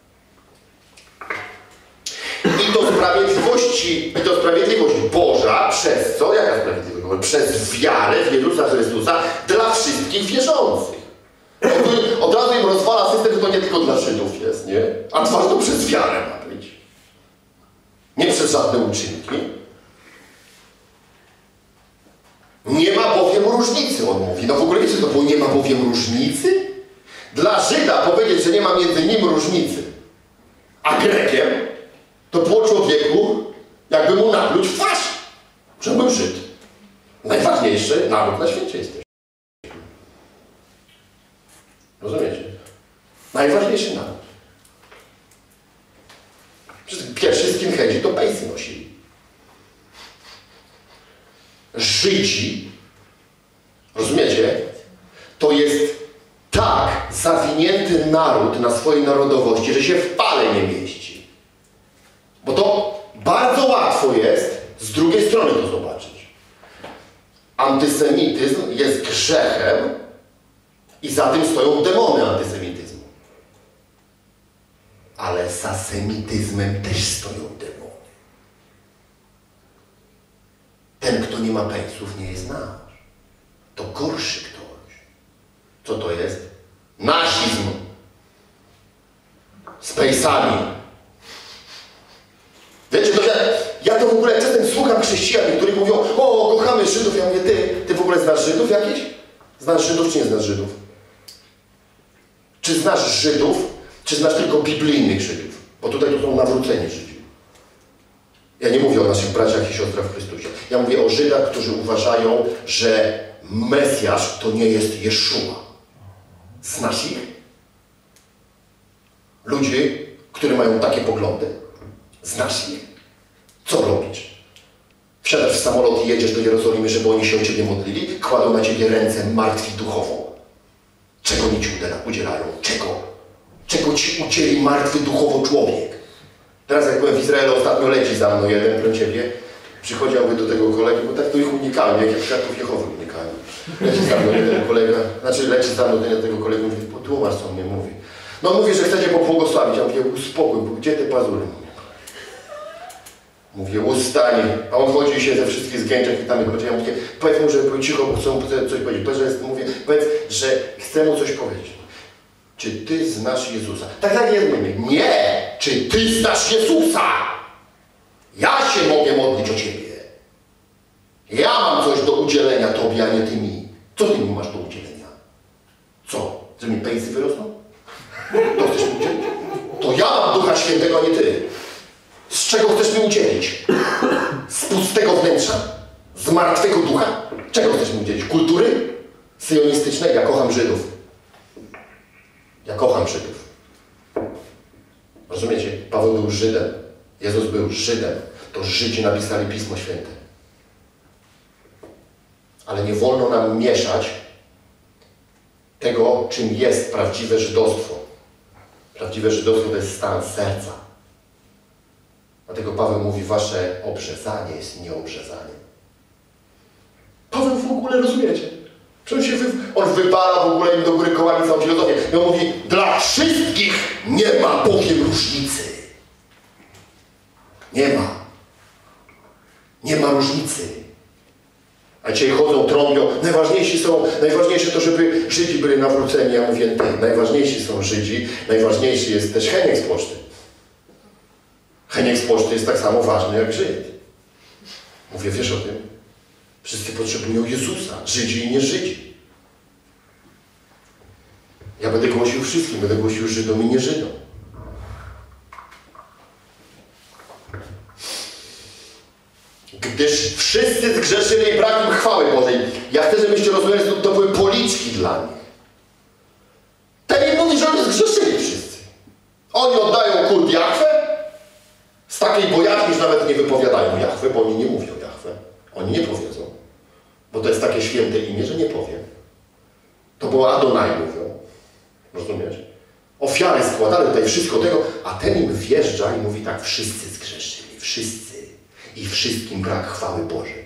I to sprawiedliwości, i to sprawiedliwość Boża, przez co? Jaka sprawiedliwość Boża? Przez wiarę w Jezusa Chrystusa dla wszystkich wierzących. Od razu im rozwala system, że to nie tylko dla Żydów jest, nie? A twarz to przez wiarę ma być. Nie przez żadne uczynki. Nie ma bowiem różnicy, on mówi. No w ogóle wiecie, to było nie ma bowiem różnicy? Dla Żyda powiedzieć, że nie ma między nim różnicy, a Grekiem, to było człowieku, jakby mu napluć w twarz, że był Żyd. Najważniejszy naród na świecie jesteś. Rozumiecie? Najważniejszy naród. Pierwszy skinheadzi to pejsy nosili. Żydzi, rozumiecie, to jest tak zawinięty naród na swojej narodowości, że się w pale nie mieści. Bo to bardzo łatwo jest z drugiej strony to zobaczyć. Antysemityzm jest grzechem i za tym stoją demony antysemityzmu. Ale za semityzmem też stoją demony. Ten, kto nie ma pejsów, nie jest nasz. To gorszy ktoś. Co to jest? Nazizm. Z pejsami. Wiecie, to ja, ja to w ogóle czasem słucham chrześcijan, którzy mówią, o, kochamy Żydów. Ja mówię, ty, ty w ogóle znasz Żydów jakiś? Znasz Żydów, czy nie znasz Żydów? Czy znasz Żydów, czy znasz tylko biblijnych Żydów? Bo tutaj to są nawróceni Żydzi. Ja nie mówię o naszych braciach i siostrach w Chrystusie. Ja mówię o Żydach, którzy uważają, że Mesjasz to nie jest Jeszua. Znasz ich? Ludzi, którzy mają takie poglądy. Znasz ich? Co robisz? Wsiadasz w samolot i jedziesz do Jerozolimy, żeby oni się o ciebie modlili? Kładą na ciebie ręce martwi duchowo. Czego oni ci udzielają? Czego? Czego ci udzieli martwy duchowo człowiek? Teraz jak byłem w Izraelu, ostatnio leci za mną jeden, pro ciebie. Przychodziłby do tego kolegi, bo tak to ich unikałem, jak ja świadków Jehowy unikałem. Leci za mną jeden kolega, znaczy leci za mną do tego kolegi, mówi, potłumacz co on mnie mówi. No mówi, że chcecie pobłogosławić. Ja mówię, uspokój, bo gdzie te pazury? Mówię, ustań. A on chodzi i się ze wszystkich zgięczek i tam jest. Ja mówię, powiedz mu, że był cicho, bo chcę mu coś powiedzieć. Powiedz, że jest, mówię, powiedz, że chcę mu coś powiedzieć. Czy ty znasz Jezusa? Tak, tak jest, mówię. Nie! Czy ty znasz Jezusa? Ja się mogę modlić o ciebie. Ja mam coś do udzielenia tobie, a nie ty mi. Co ty mi masz do udzielenia? Co? Że mi pejsy wyrosną? To chcesz mi udzielić? To ja mam Ducha Świętego, a nie ty. Z czego chcesz mi udzielić? Z pustego wnętrza? Z martwego ducha? Czego chcesz mi udzielić? Kultury? Syjonistycznej? Ja kocham Żydów. Ja kocham Żydów. Rozumiecie? Paweł był Żydem. Jezus był Żydem. To Żydzi napisali Pismo Święte. Ale nie wolno nam mieszać tego, czym jest prawdziwe żydostwo. Prawdziwe żydostwo to jest stan serca. Dlatego Paweł mówi, wasze obrzezanie jest nieobrzezaniem. Paweł w ogóle, rozumiecie? Przecież się wy... on wypala w ogóle im do góry kołami całą filozofię. I on mówi, dla wszystkich nie ma bowiem różnicy. Nie ma. Nie ma różnicy. A dzisiaj chodzą, trąbią. Najważniejsi są, najważniejsze to, żeby Żydzi byli nawróceni. Ja mówię, nie. Najważniejsi są Żydzi. Najważniejszy jest też Heniek z poczty. Heniek z poczty jest tak samo ważny jak Żyd. Mówię, wiesz o tym? Wszyscy potrzebują Jezusa. Żydzi i nie Żydzi. Ja będę głosił wszystkim. Będę głosił Żydom i nie Żydom. Gdyż wszyscy zgrzeszyli i brak im chwały Bożej. Ja chcę, żebyście rozumieli, że to były policzki dla nich. Ten nie mówi, że oni zgrzeszyli wszyscy. Oni oddają kult Jahwe z takiej bojaźni, że nawet nie wypowiadają Jahwe, bo oni nie mówią Jahwe. Oni nie powiedzą. Bo to jest takie święte imię, że nie powiem. To było Adonai mówią. Rozumiesz? Ofiary składali tutaj wszystko tego, a ten im wjeżdża i mówi tak, wszyscy zgrzeszyli, wszyscy. I wszystkim brak chwały Bożej.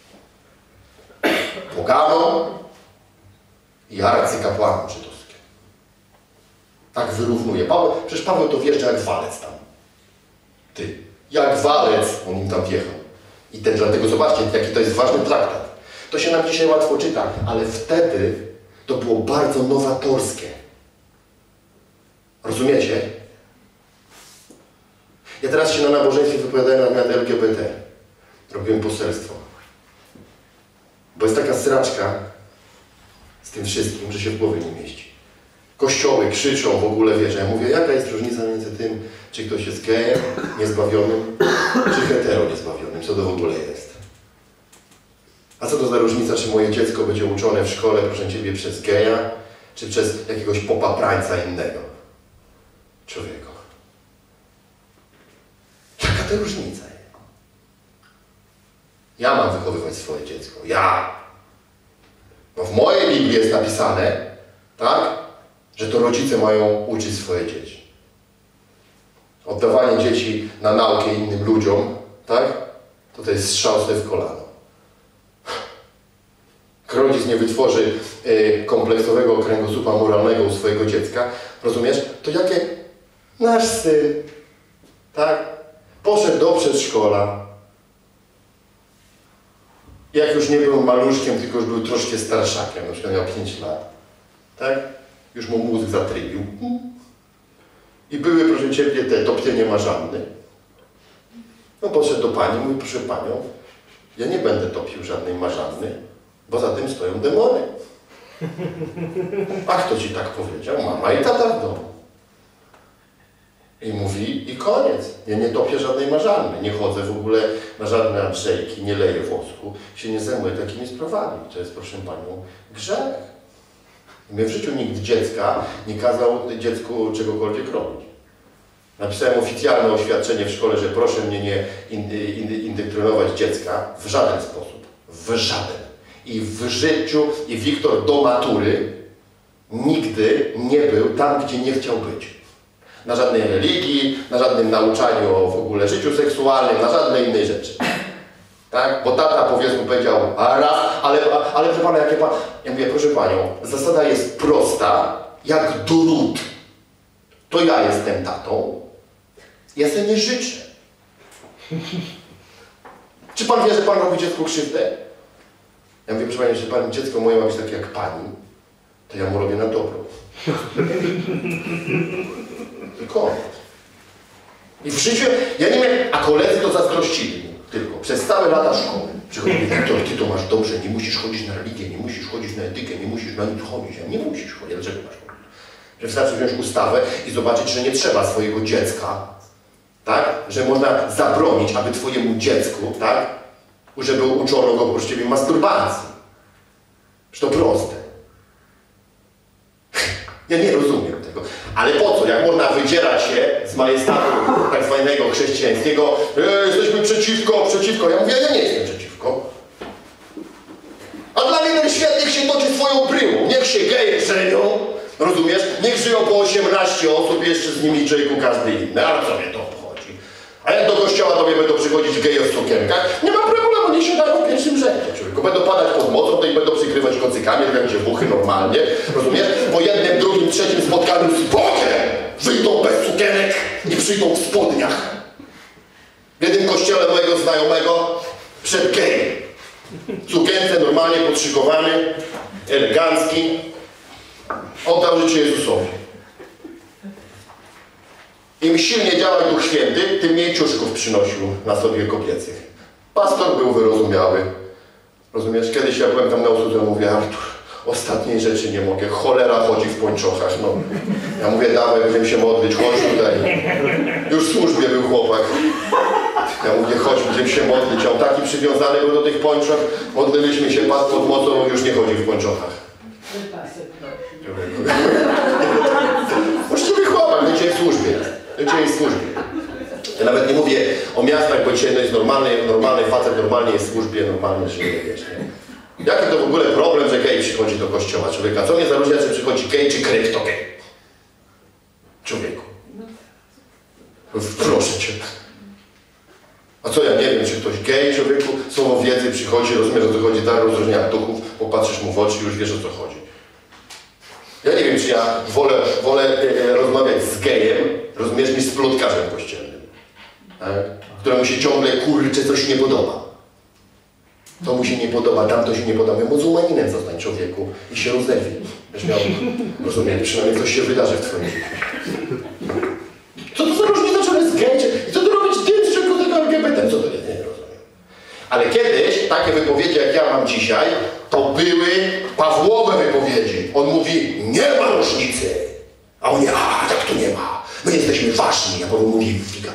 Poganom i arcykapłanom żydowskim. Tak wyrównuje. Paweł, przecież Paweł to wjeżdża jak walec tam. Ty. Jak walec on im tam wjechał. I ten, dlatego zobaczcie, jaki to jest ważny traktat. To się nam dzisiaj łatwo czyta, ale wtedy to było bardzo nowatorskie. Rozumiecie? Ja teraz się na nabożeństwie wypowiadałem na temat L G B T. Robiłem poselstwo. Bo jest taka sraczka z tym wszystkim, że się w głowie nie mieści. Kościoły krzyczą w ogóle, wiesz, ja mówię, jaka jest różnica między tym, czy ktoś jest gejem niezbawionym, czy hetero niezbawionym, co to w ogóle jest. A co to za różnica, czy moje dziecko będzie uczone w szkole, proszę Ciebie, przez geja, czy przez jakiegoś popaprańca innego. Człowieku. Jaka to różnica jest? Ja mam wychowywać swoje dziecko. Ja. No w mojej Biblii jest napisane, tak, że to rodzice mają uczyć swoje dzieci. Oddawanie dzieci na naukę innym ludziom, tak, to to jest strzał sobie w kolano. Jak rodzic nie wytworzy y, kompleksowego kręgosłupa moralnego u swojego dziecka, rozumiesz, to jakie nasz syn, tak, poszedł do przedszkola. Jak już nie był maluszkiem, tylko już był troszkę starszakiem, na przykład miał pięć lat, tak? Już mu mózg zatrybił. I były, proszę Ciebie, te topnienie marzanny. No poszedł do pani, mówi, proszę Panią, ja nie będę topił żadnej marzanny, bo za tym stoją demony. A kto Ci tak powiedział? Mama i tata w domu. I mówi, i koniec. Ja nie topię żadnej marzanny, nie chodzę w ogóle na żadne Andrzejki, nie leję wosku, się nie zajmuję takimi sprawami. To jest, proszę Panią, grzech. I mnie w życiu nikt dziecka nie kazał dziecku czegokolwiek robić. Napisałem oficjalne oświadczenie w szkole, że proszę mnie nie indoktrynować dziecka w żaden sposób. W żaden. I w życiu, i Wiktor do matury nigdy nie był tam, gdzie nie chciał być. Na żadnej religii, na żadnym nauczaniu o w ogóle życiu seksualnym, na żadnej innej rzeczy. Tak? Bo tata po wiersku powiedział, a raz, ale, ale proszę Pana, jakie Pan... Ja mówię, proszę Panią, zasada jest prosta, jak drut. To ja jestem tatą, ja sobie nie życzę. Czy Pan wie, że Pan robi dziecku krzywdę? Ja mówię, proszę Pani, że Pani dziecko moje ma być takie jak Pani, to ja mu robię na dobro. I koniec. I w życiu, ja nie wiem, a koledzy to zazdrościli tylko przez całe lata szkoły. Przychodzili, Wiktor, Ty to masz dobrze, nie musisz chodzić na religię, nie musisz chodzić na etykę, nie musisz na nic chodzić. Ja nie musisz chodzić. Dlaczego masz chodzić? Że wystarczy wziąć ustawę i zobaczyć, że nie trzeba swojego dziecka, tak? Że można zabronić, aby Twojemu dziecku, tak? Żeby uczono go oprócz Ciebie masturbacji. Że to proste. Ja nie rozumiem tego. tego. Ale po co? Jak można wydzierać się z majestatu tak zwanego chrześcijańskiego, e, jesteśmy przeciwko, przeciwko. Ja mówię, ja nie jestem przeciwko. A dla mnie ten świat niech się toczy swoją bryłą. Niech się geje żenią, rozumiesz? Niech żyją po osiemnaście osób, jeszcze z nimi człowieku każdy inny. Ale co mnie to obchodzi? A jak do kościoła do mnie będą przychodzić geje w sukienkach, nie ma problemu, nie siadają w pierwszym rzędzie, człowieku. Będą padać pod mocą, to i będą przykrywać kocykami, jak będzie buchy normalnie, rozumiesz? Po jednym, drugim, trzecim spotkaniu z Bogiem wyjdą bez sukienek i przyjdą w spodniach. W jednym kościele mojego znajomego przed gejem. Sukience normalnie podszykowany, elegancki. Oddał życie Jezusowi. Im silniej działał Duch Święty, tym mniej ciuszków przynosił na sobie kobiecych. Pastor był wyrozumiały. Rozumiesz? Kiedyś ja byłem tam na usłudze, mówię, Artur, ostatniej rzeczy nie mogę. Cholera chodzi w pończochach. No. Ja mówię, dawaj, będziemy się modlić, chodź tutaj. Już w służbie był chłopak. Ja mówię, chodź, będziemy się modlić. A on taki przywiązany był do tych pończoch. Modliliśmy się, Pan pod mocą, już nie chodzi w pończochach. Właściwie chłopak, do Ciebie w służbie. Do Ciebie w służbie. Ja nawet nie mówię o miastach, bo dzisiaj no jest normalny, normalny facet, normalnie jest w służbie, normalnie żyje, wiesz, nie? Jaki to w ogóle problem, że gej przychodzi do kościoła człowieka? Co mnie zaróżnia, czy przychodzi gej, czy kryptogej? Człowieku. Proszę Cię. A co ja nie wiem, czy ktoś gej, człowieku, słowo wiedzy przychodzi, rozumiesz, o co chodzi, dar rozróżnienia duchów, popatrzysz mu w oczy i już wiesz, o co chodzi. Ja nie wiem, czy ja wolę, wolę e, rozmawiać z gejem, rozumiesz, niż z plotkarzem kościelnym, tak? Któremu się ciągle, kurczę, coś nie podoba. To mu się nie podoba, tamto się nie podoba. Muzułmaninem zostań, człowieku, i się rozerwij. Będziesz miał, rozumiem, przynajmniej coś się wydarzy w twoim życiu. Co to za różnica, czy jest gej? I co tu robić tym, z czego tego L G B T? Co to jest? Nie rozumiem. Ale kiedyś takie wypowiedzi, jak ja mam dzisiaj, to były Pawłowe wypowiedzi. On mówi, nie ma różnicy. A on nie, a tak to nie ma. My jesteśmy ważni. A Paweł mówi, figa.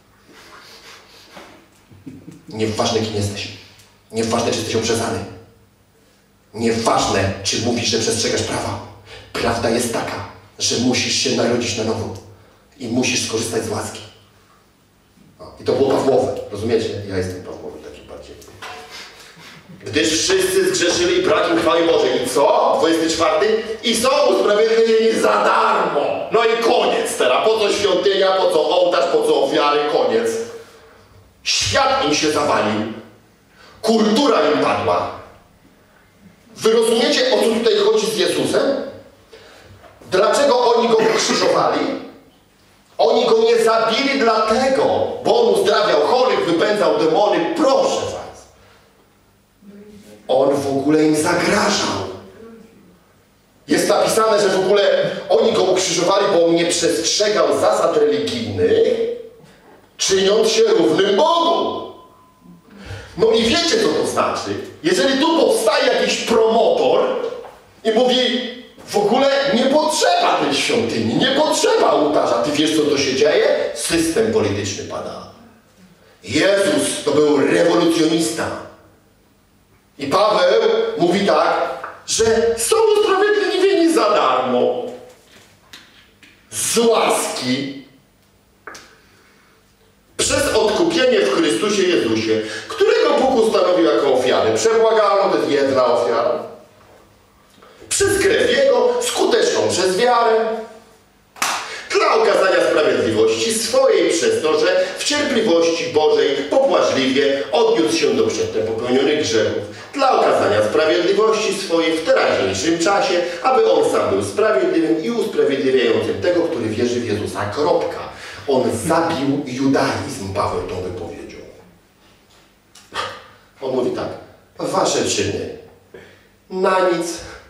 Nieważne, kim jesteś. Nieważne, czy jesteś obrzezany. Nieważne, czy mówisz, że przestrzegasz prawa. Prawda jest taka, że musisz się narodzić na nowo. I musisz skorzystać z łaski. No. I to było Pawłowe. Rozumiecie? Ja jestem Pawłowy taki bardziej. Gdyż wszyscy zgrzeszyli i brak im chwały Bożej. I co? dwudziesty czwarty. I są usprawiedliwieni za darmo. No i koniec teraz. Po co świątynia, po co ołtarz, po co ofiary, koniec. Świat im się zawalił. Kultura im padła. Wy rozumiecie, o co tutaj chodzi z Jezusem? Dlaczego oni Go ukrzyżowali? Oni Go nie zabili dlatego, bo On uzdrawiał chorych, wypędzał demony. Proszę was. On w ogóle im zagrażał. Jest napisane, że w ogóle oni Go ukrzyżowali, bo On nie przestrzegał zasad religijnych, czyniąc się równym Bogu. No i wiecie, co to znaczy? Jeżeli tu powstaje jakiś promotor i mówi, w ogóle nie potrzeba tej świątyni, nie potrzeba ołtarza. Ty wiesz, co to się dzieje? System polityczny pada. Jezus to był rewolucjonista. I Paweł mówi tak, że są usprawiedliwieni za darmo. Z łaski. Przez odkupienie w Chrystusie Jezusie, którego Bóg ustanowił jako ofiarę przebłagalną, to jest jedna ofiara. Przez krew Jego, skuteczną przez wiarę, dla okazania sprawiedliwości swojej, przez to, że w cierpliwości Bożej pobłażliwie odniósł się do przedtem popełnionych grzechów, dla okazania sprawiedliwości swojej w teraźniejszym czasie, aby On sam był sprawiedliwym i usprawiedliwiającym tego, który wierzy w Jezusa. Kropka. On zabił judaizm, Paweł tą wypowiedzią. On mówi tak, wasze czyny na nic,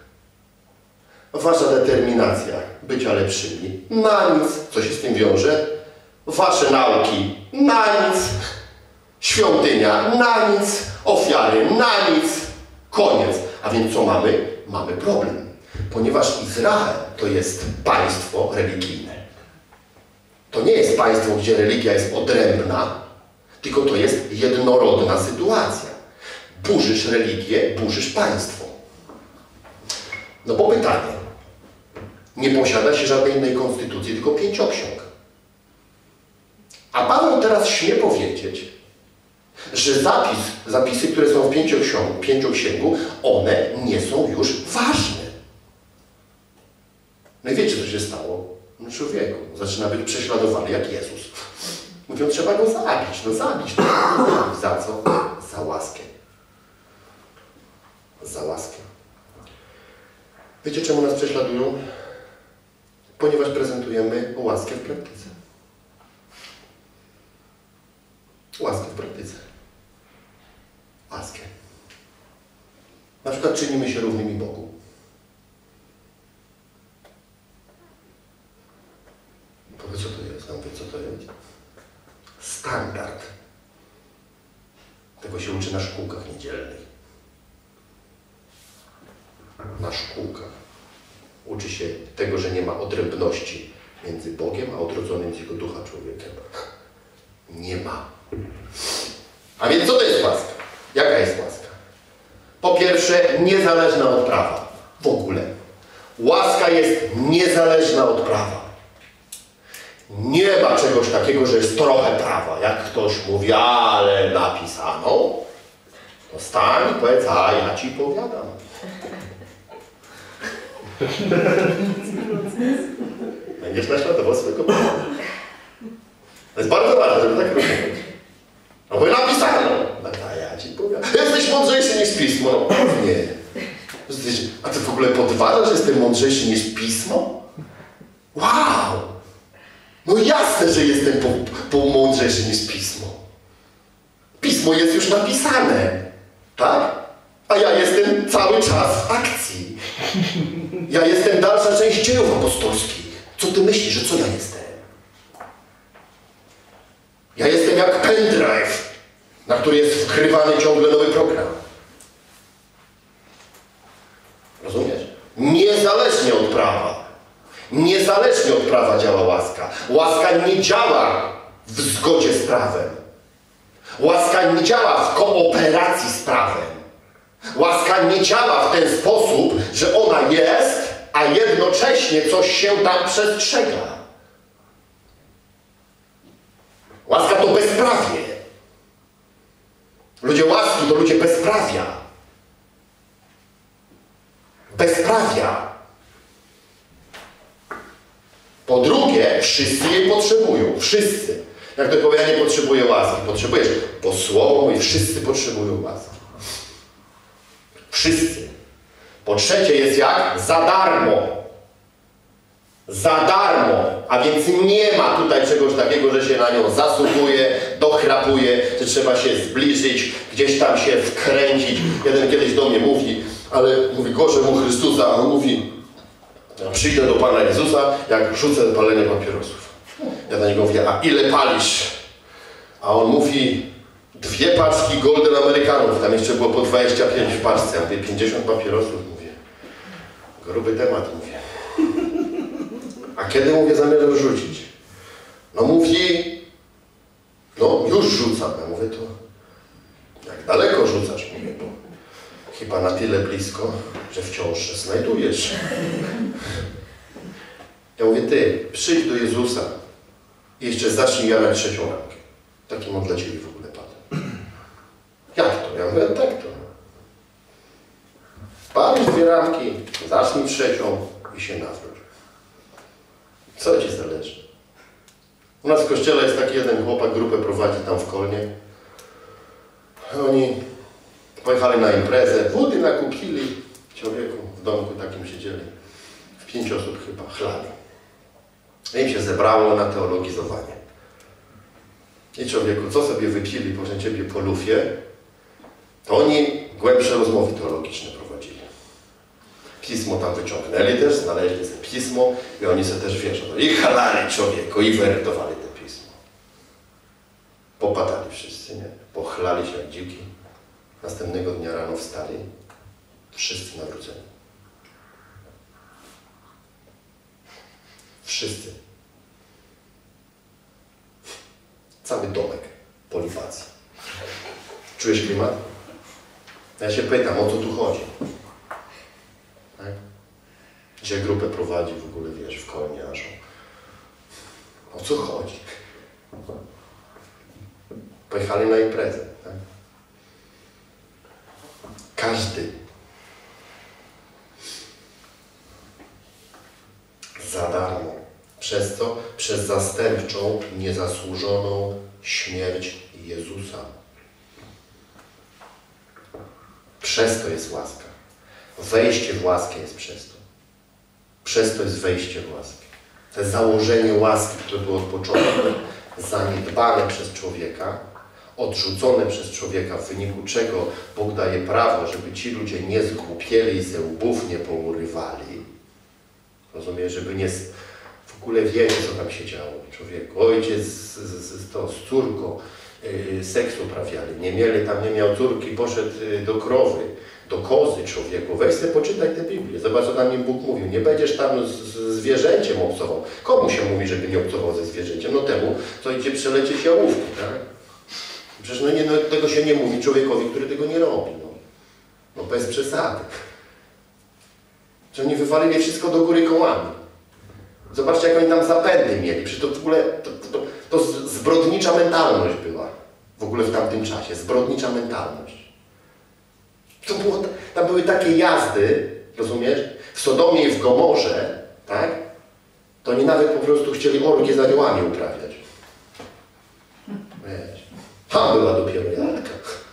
wasza determinacja bycia lepszymi na nic, co się z tym wiąże, wasze nauki na nic, świątynia na nic, ofiary na nic, koniec. A więc co mamy? Mamy problem, ponieważ Izrael to jest państwo religijne. To nie jest państwo, gdzie religia jest odrębna, tylko to jest jednorodna sytuacja. Burzysz religię, burzysz państwo. No bo pytanie, Nie posiada się żadnej innej konstytucji, tylko pięcioksiąg. A Paweł teraz śmie powiedzieć, że zapis, zapisy, które są w pięcioksięgu, pięcioksięgu, one nie są już ważne. No i wiecie, co się stało? No człowieku zaczyna być prześladowany jak Jezus. Mówią, trzeba go zabić. No zabić. No, zabić. Za co? Za łaskę. Za łaskę. Wiecie, czemu nas prześladują? Ponieważ prezentujemy łaskę w praktyce. Łaskę w praktyce. Łaskę. Na przykład czynimy się równymi Bogu. Powiedz, co to jest? No, powiedz, co to jest? Standard. Tego się uczy na szkółkach niedzielnych. Na szkółkach. Uczy się tego, że nie ma odrębności między Bogiem a odrodzonym z Jego ducha człowiekiem. Nie ma. A więc co to jest łaska? Jaka jest łaska? Po pierwsze, niezależna od prawa. W ogóle. Łaska jest niezależna od prawa. Nie ma czegoś takiego, że jest trochę prawa. Jak ktoś mówi, ale napisano, to stań i powiedz, a ja ci powiadam. Będziesz naśladował swojego prawa. To jest bardzo ważne, żeby tak rozumieć. No bo napisano, no a ja ci powiadam. Jesteś mądrzejszy niż Pismo. No pewnie. A ty w ogóle podważasz, że jestem mądrzejszy niż Pismo? Wow! No jasne, że jestem po, po mądrzejszy niż Pismo. Pismo jest już napisane. Tak? A ja jestem cały czas w akcji. Ja jestem dalsza część dziejów apostolskich. Co ty myślisz, że co ja jestem? Ja jestem jak pendrive, na który jest wkrywany ciągle nowy program. Rozumiesz? Niezależnie od prawa. Niezależnie od prawa działa łaska. Łaska nie działa w zgodzie z prawem. Łaska nie działa w kooperacji z prawem. Łaska nie działa w ten sposób, że ona jest, a jednocześnie coś się tam przestrzega. Łaska to bezprawie. Ludzie łaski to ludzie bezprawia. Bezprawia. Po drugie, wszyscy jej potrzebują. Wszyscy. Jak to powie, ja nie potrzebuję łaski. Potrzebujesz. Bo słowo mówi, wszyscy potrzebują łaski. Wszyscy. Po trzecie jest jak? Za darmo. Za darmo. A więc nie ma tutaj czegoś takiego, że się na nią zasługuje, dochrapuje, że trzeba się zbliżyć, gdzieś tam się wkręcić. Jeden kiedyś do mnie mówi, ale mówi, głoszę mu Chrystusa, a on mówi, przyjdę do Pana Jezusa, jak rzucę palenie papierosów. Ja do niego mówię, a ile palisz? A on mówi, dwie paczki Golden Amerykanów, tam jeszcze było po dwadzieścia pięć w paczce, ja mówię, pięćdziesiąt papierosów, mówię. Gruby temat, mówię. A kiedy, mówię, zamierzam rzucić? No mówi, no już rzucam. Ja mówię, to jak daleko rzucasz? Mówię, bo chyba na tyle blisko, że wciąż znajdujesz. Ja mówię, ty, przyjdź do Jezusa i jeszcze zacznij jarać trzecią ramkę. Taki mam dla ciebie w ogóle padł. Jak to? Ja mówię, tak to. Palisz dwie ramki, zacznij trzecią i się nawróć. Co ci zależy? U nas w kościele jest taki jeden chłopak, grupę prowadzi tam w Kolnie. Oni pojechali na imprezę, wody nakupili. Człowieku w domku takim siedzieli. W pięć osób chyba, chlali. I im się zebrało na teologizowanie. I człowieku, co sobie wypili, proszę ciebie, po lufie, to oni głębsze rozmowy teologiczne prowadzili. Pismo tam wyciągnęli też, znaleźli sobie pismo i oni sobie też wierzą. I chalali człowieku, i werytowali te pismo. Popadali wszyscy, nie? Pochlali się jak dziki. Następnego dnia rano wstali. Wszyscy nawróceni. Wszyscy. Cały domek po libacji. Czujesz klimat? Ja się pytam, o co tu chodzi? Tak? Dzisiaj grupę prowadzi w ogóle, wiesz, w Kolniarzu. O co chodzi? Pojechali na imprezę, tak? Każdy za darmo. Przez co? Przez zastępczą, niezasłużoną śmierć Jezusa. Przez to jest łaska. Wejście w łaskę jest przez to. Przez to jest wejście w łaskę. To jest założenie łaski, które było od początku zaniedbane przez człowieka, odrzucone przez człowieka, w wyniku czego Bóg daje prawo, żeby ci ludzie nie zgłupieli i ze łbów nie pourywali. Rozumiesz, żeby nie... W ogóle wiecie, co tam się działo, człowieku. Ojciec z, z, z, to, z córką yy, seks uprawiali. Nie mieli, tam nie miał córki, poszedł yy, do krowy, do kozy, człowieku. Weź sobie poczytaj tę Biblię. Zobacz, co tam im Bóg mówił. Nie będziesz tam z, z zwierzęciem obcował. Komu się mówi, żeby nie obcował ze zwierzęciem? No temu, co idzie przelecieć jałówki, tak? Przecież no nie, no, tego się nie mówi człowiekowi, który tego nie robi. No, no bez przesady. Że oni wywalili wszystko do góry kołami. Zobaczcie, jak oni tam zapędy mieli. Przecież to w ogóle to, to, to zbrodnicza mentalność była. W ogóle w tamtym czasie. Zbrodnicza mentalność. To było, tam były takie jazdy, rozumiesz? W Sodomie i w Gomorze, tak? To oni nawet po prostu chcieli orgię z aniołami uprawiać. Wiesz, tam była dopiero jadka.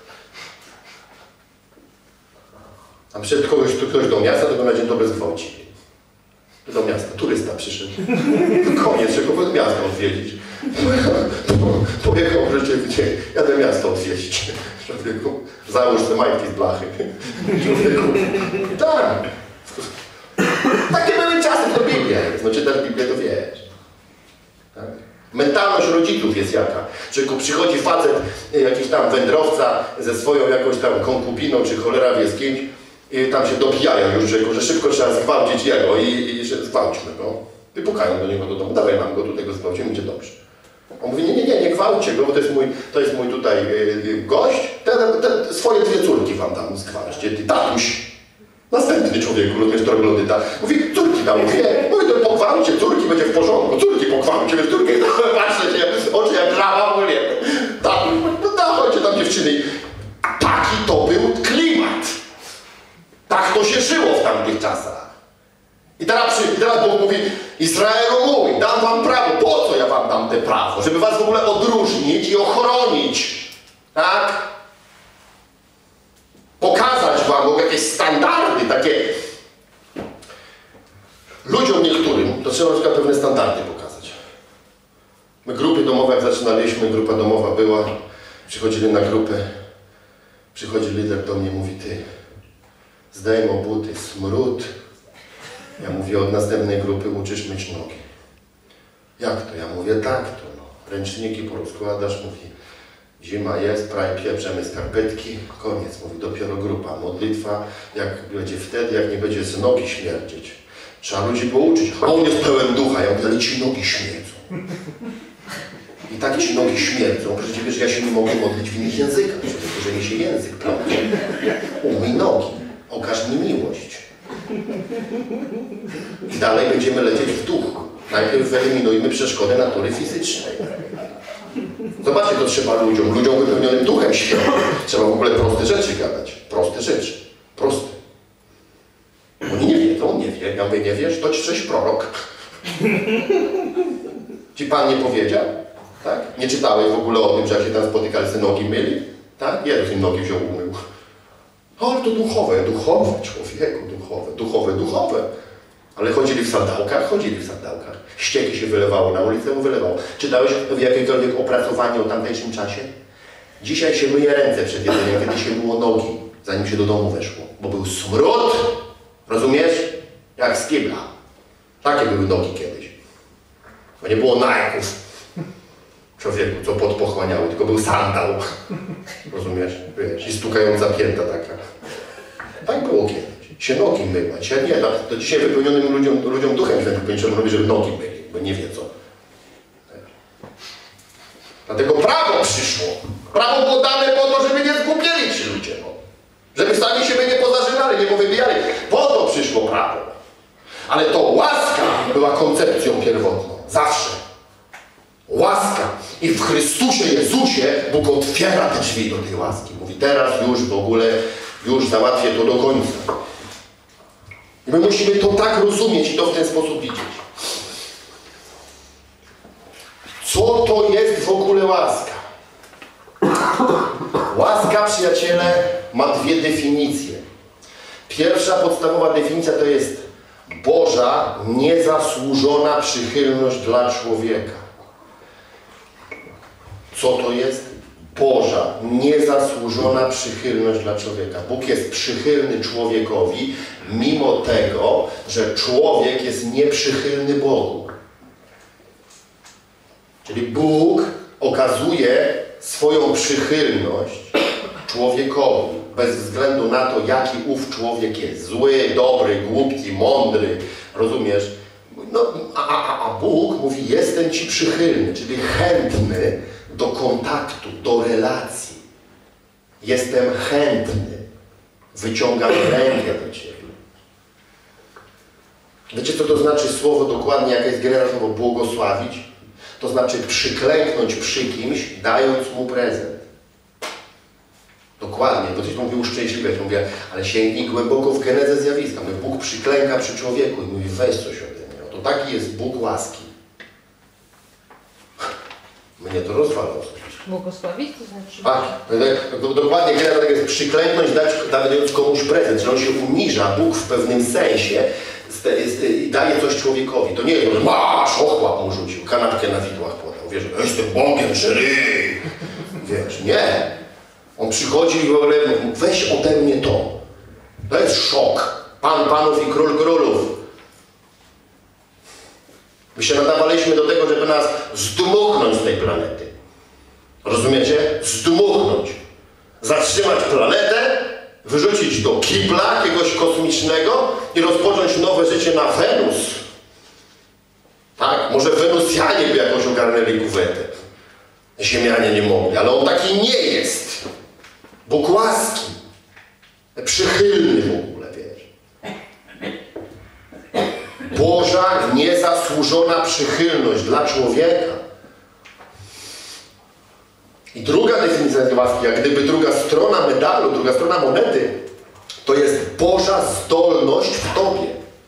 A przyszedł kogoś, ktoś do miasta, to go na dzień dobry zgwałcili. Do miasta, turysta przyszedł. Koniec, trzeba go miasto odwiedzić. Pojechał rzeczywiście, jadę miasto odwiedzić. Człowieku, załóż te majtki z blachy. Człowieku, tak. Takie były czasy, to Biblia jest. No czytasz Biblię, to wiesz. Tak? Mentalność rodziców jest jaka. Człowieku, przychodzi facet, jakiś tam wędrowca ze swoją jakąś tam konkubiną, czy cholera wie z kimś, i tam się dobijają już, że, że szybko trzeba zgwałcić jego i, i że zgwałćmy go. I pukają do niego do domu. Dawaj nam go, tutaj go zgwałcimy, będzie dobrze. On mówi, nie, nie, nie, nie gwałćcie go, bo to jest mój, to jest mój tutaj yy, gość. Te, te, swoje dwie córki wam tam zgwałćcie. Ty tatuś. Następny człowieku, rozumiesz, troglodyta. Mówi, córki tam, mówi, nie, mówi, to pogwałcie, córki, będzie w porządku. Córki pogwałcie, więc córki, patrzę się, oczy jak żaba, mówię, tatuś, no chodźcie tam dziewczyny. Taki to był klimat. Tak to się żyło w tamtych czasach. I teraz, przy, i teraz Bóg mówi, Izraelu mój, dam wam prawo. Po co ja wam dam te prawo? Żeby was w ogóle odróżnić i ochronić. Tak? Pokazać wam jakieś standardy, takie... Ludziom niektórym to trzeba na przykład pewne standardy pokazać. My grupy domowe, jak zaczynaliśmy, grupa domowa była, przychodzili na grupę, przychodzi lider do mnie, mówi, ty, zdejmą buty, smród. Ja mówię, od następnej grupy uczysz myć nogi. Jak to? Ja mówię, tak to no. Ręczniki porozkładasz, mówi, zima jest, prawie pieprzemy skarpetki, koniec, mówi, dopiero grupa, modlitwa, jak będzie wtedy, jak nie będzie z nogi śmierdzieć. Trzeba ludzi pouczyć, a on jest pełen ducha, ja mówię, ale ci nogi śmierdzą. I tak ci nogi śmierdzą, przecież wiesz, ja się nie mogę modlić w innych językach, przecież że mi się język plącze. Umyj nogi, okaż mi miłość. I dalej będziemy lecieć w duchu. Najpierw wyeliminujmy przeszkody natury fizycznej. Zobaczcie, to trzeba ludziom, ludziom wypełnionym Duchem Świętym. Trzeba w ogóle proste rzeczy gadać. Proste rzeczy. Proste. Oni nie wiedzą, on nie wie. Ja mówię, nie wiesz? To ci coś prorok. Ci Pan nie powiedział? Tak? Nie czytałeś w ogóle o tym, że jak się tam spotykali, sobie nogi myli? Tak? Jezus im nogi wziął, umył. Ale to duchowe, duchowe, człowieku, duchowe, duchowe, duchowe. Ale chodzili w sandałkach? Chodzili w sandałkach. Ścieki się wylewało, na ulicę wylewało. Czytałeś w jakiekolwiek opracowanie o tamtejszym czasie? Dzisiaj się myje ręce przed jedzeniem, kiedy się myło nogi, zanim się do domu weszło. Bo był smród, rozumiesz? Jak z kibla. Takie były nogi kiedyś. Bo nie było Nike'ów, człowieku, co podpochłaniały, tylko był sandał. Rozumiesz? Wiesz, i stukająca pięta taka. Tak było kiedyś. Się nogi myła. Dzisiaj nie, to dzisiaj wypełnionym ludziom, ludziom Duchem Świętym powinniśmy robić, żeby nogi myli, bo nie wiedzą. Dlatego prawo przyszło. Prawo było dane po to, żeby nie zgłupieli ci ludzie. No. Żeby sami siebie nie pozażynali, nie powybijali. Po to przyszło prawo. Ale to łaska była koncepcją pierwotną. Zawsze. Łaska. I w Chrystusie Jezusie Bóg otwiera te drzwi do tej łaski. Mówi, teraz już w ogóle, już załatwię to do końca. I my musimy to tak rozumieć i to w ten sposób widzieć. Co to jest w ogóle łaska? Łaska, przyjaciele, ma dwie definicje. Pierwsza podstawowa definicja to jest Boża, niezasłużona przychylność dla człowieka. Co to jest? Boża, niezasłużona przychylność dla człowieka. Bóg jest przychylny człowiekowi, mimo tego, że człowiek jest nieprzychylny Bogu. Czyli Bóg okazuje swoją przychylność człowiekowi, bez względu na to, jaki ów człowiek jest. Zły, dobry, głupi, mądry, rozumiesz? No, a, a, a Bóg mówi, jestem Ci przychylny, czyli chętny do kontaktu, do relacji. Jestem chętny. Wyciągam rękę do Ciebie. Wiecie, co to znaczy słowo dokładnie, jaka jest generalna słowo błogosławić? To znaczy przyklęknąć przy kimś, dając mu prezent. Dokładnie, bo coś mówi uszczęśliwiać. Mówię, ale sięgnij głęboko w genezę zjawiska. Mówię, Bóg przyklęka przy człowieku i mówi, weź coś ode mnie. No to taki jest Bóg łaski. Mnie to rozwala osobiście. Błogosławić to znaczy? Tak, dokładnie generalnie jest przyklęknąć, dać, dając komuś prezent, że on się uniża, Bóg w pewnym sensie daje coś człowiekowi. To nie jest, że masz, ochłap mu rzucił, kanapkę na widłach podał. Wiesz, jestem Bogiem, żyj. Wiesz, nie. On przychodzi i w ogóle mówi, weź ode mnie to. To jest szok. Pan panów i król królów. My się nadawaliśmy do tego, żeby nas zdmuchnąć z tej planety. Rozumiecie? Zdmuchnąć. Zatrzymać planetę, wyrzucić do kibla jakiegoś kosmicznego i rozpocząć nowe życie na Wenus. Tak? Może Wenusjanie by jakoś ogarnęli kuwetę. Ziemianie nie mogli, ale on taki nie jest. Bóg łaski. Przychylny w ogóle, wiesz. Boża, niezasłużona przychylność dla człowieka. I druga definicja tej łaski, jak gdyby druga strona medalu, druga strona monety, to jest Boża zdolność w Tobie.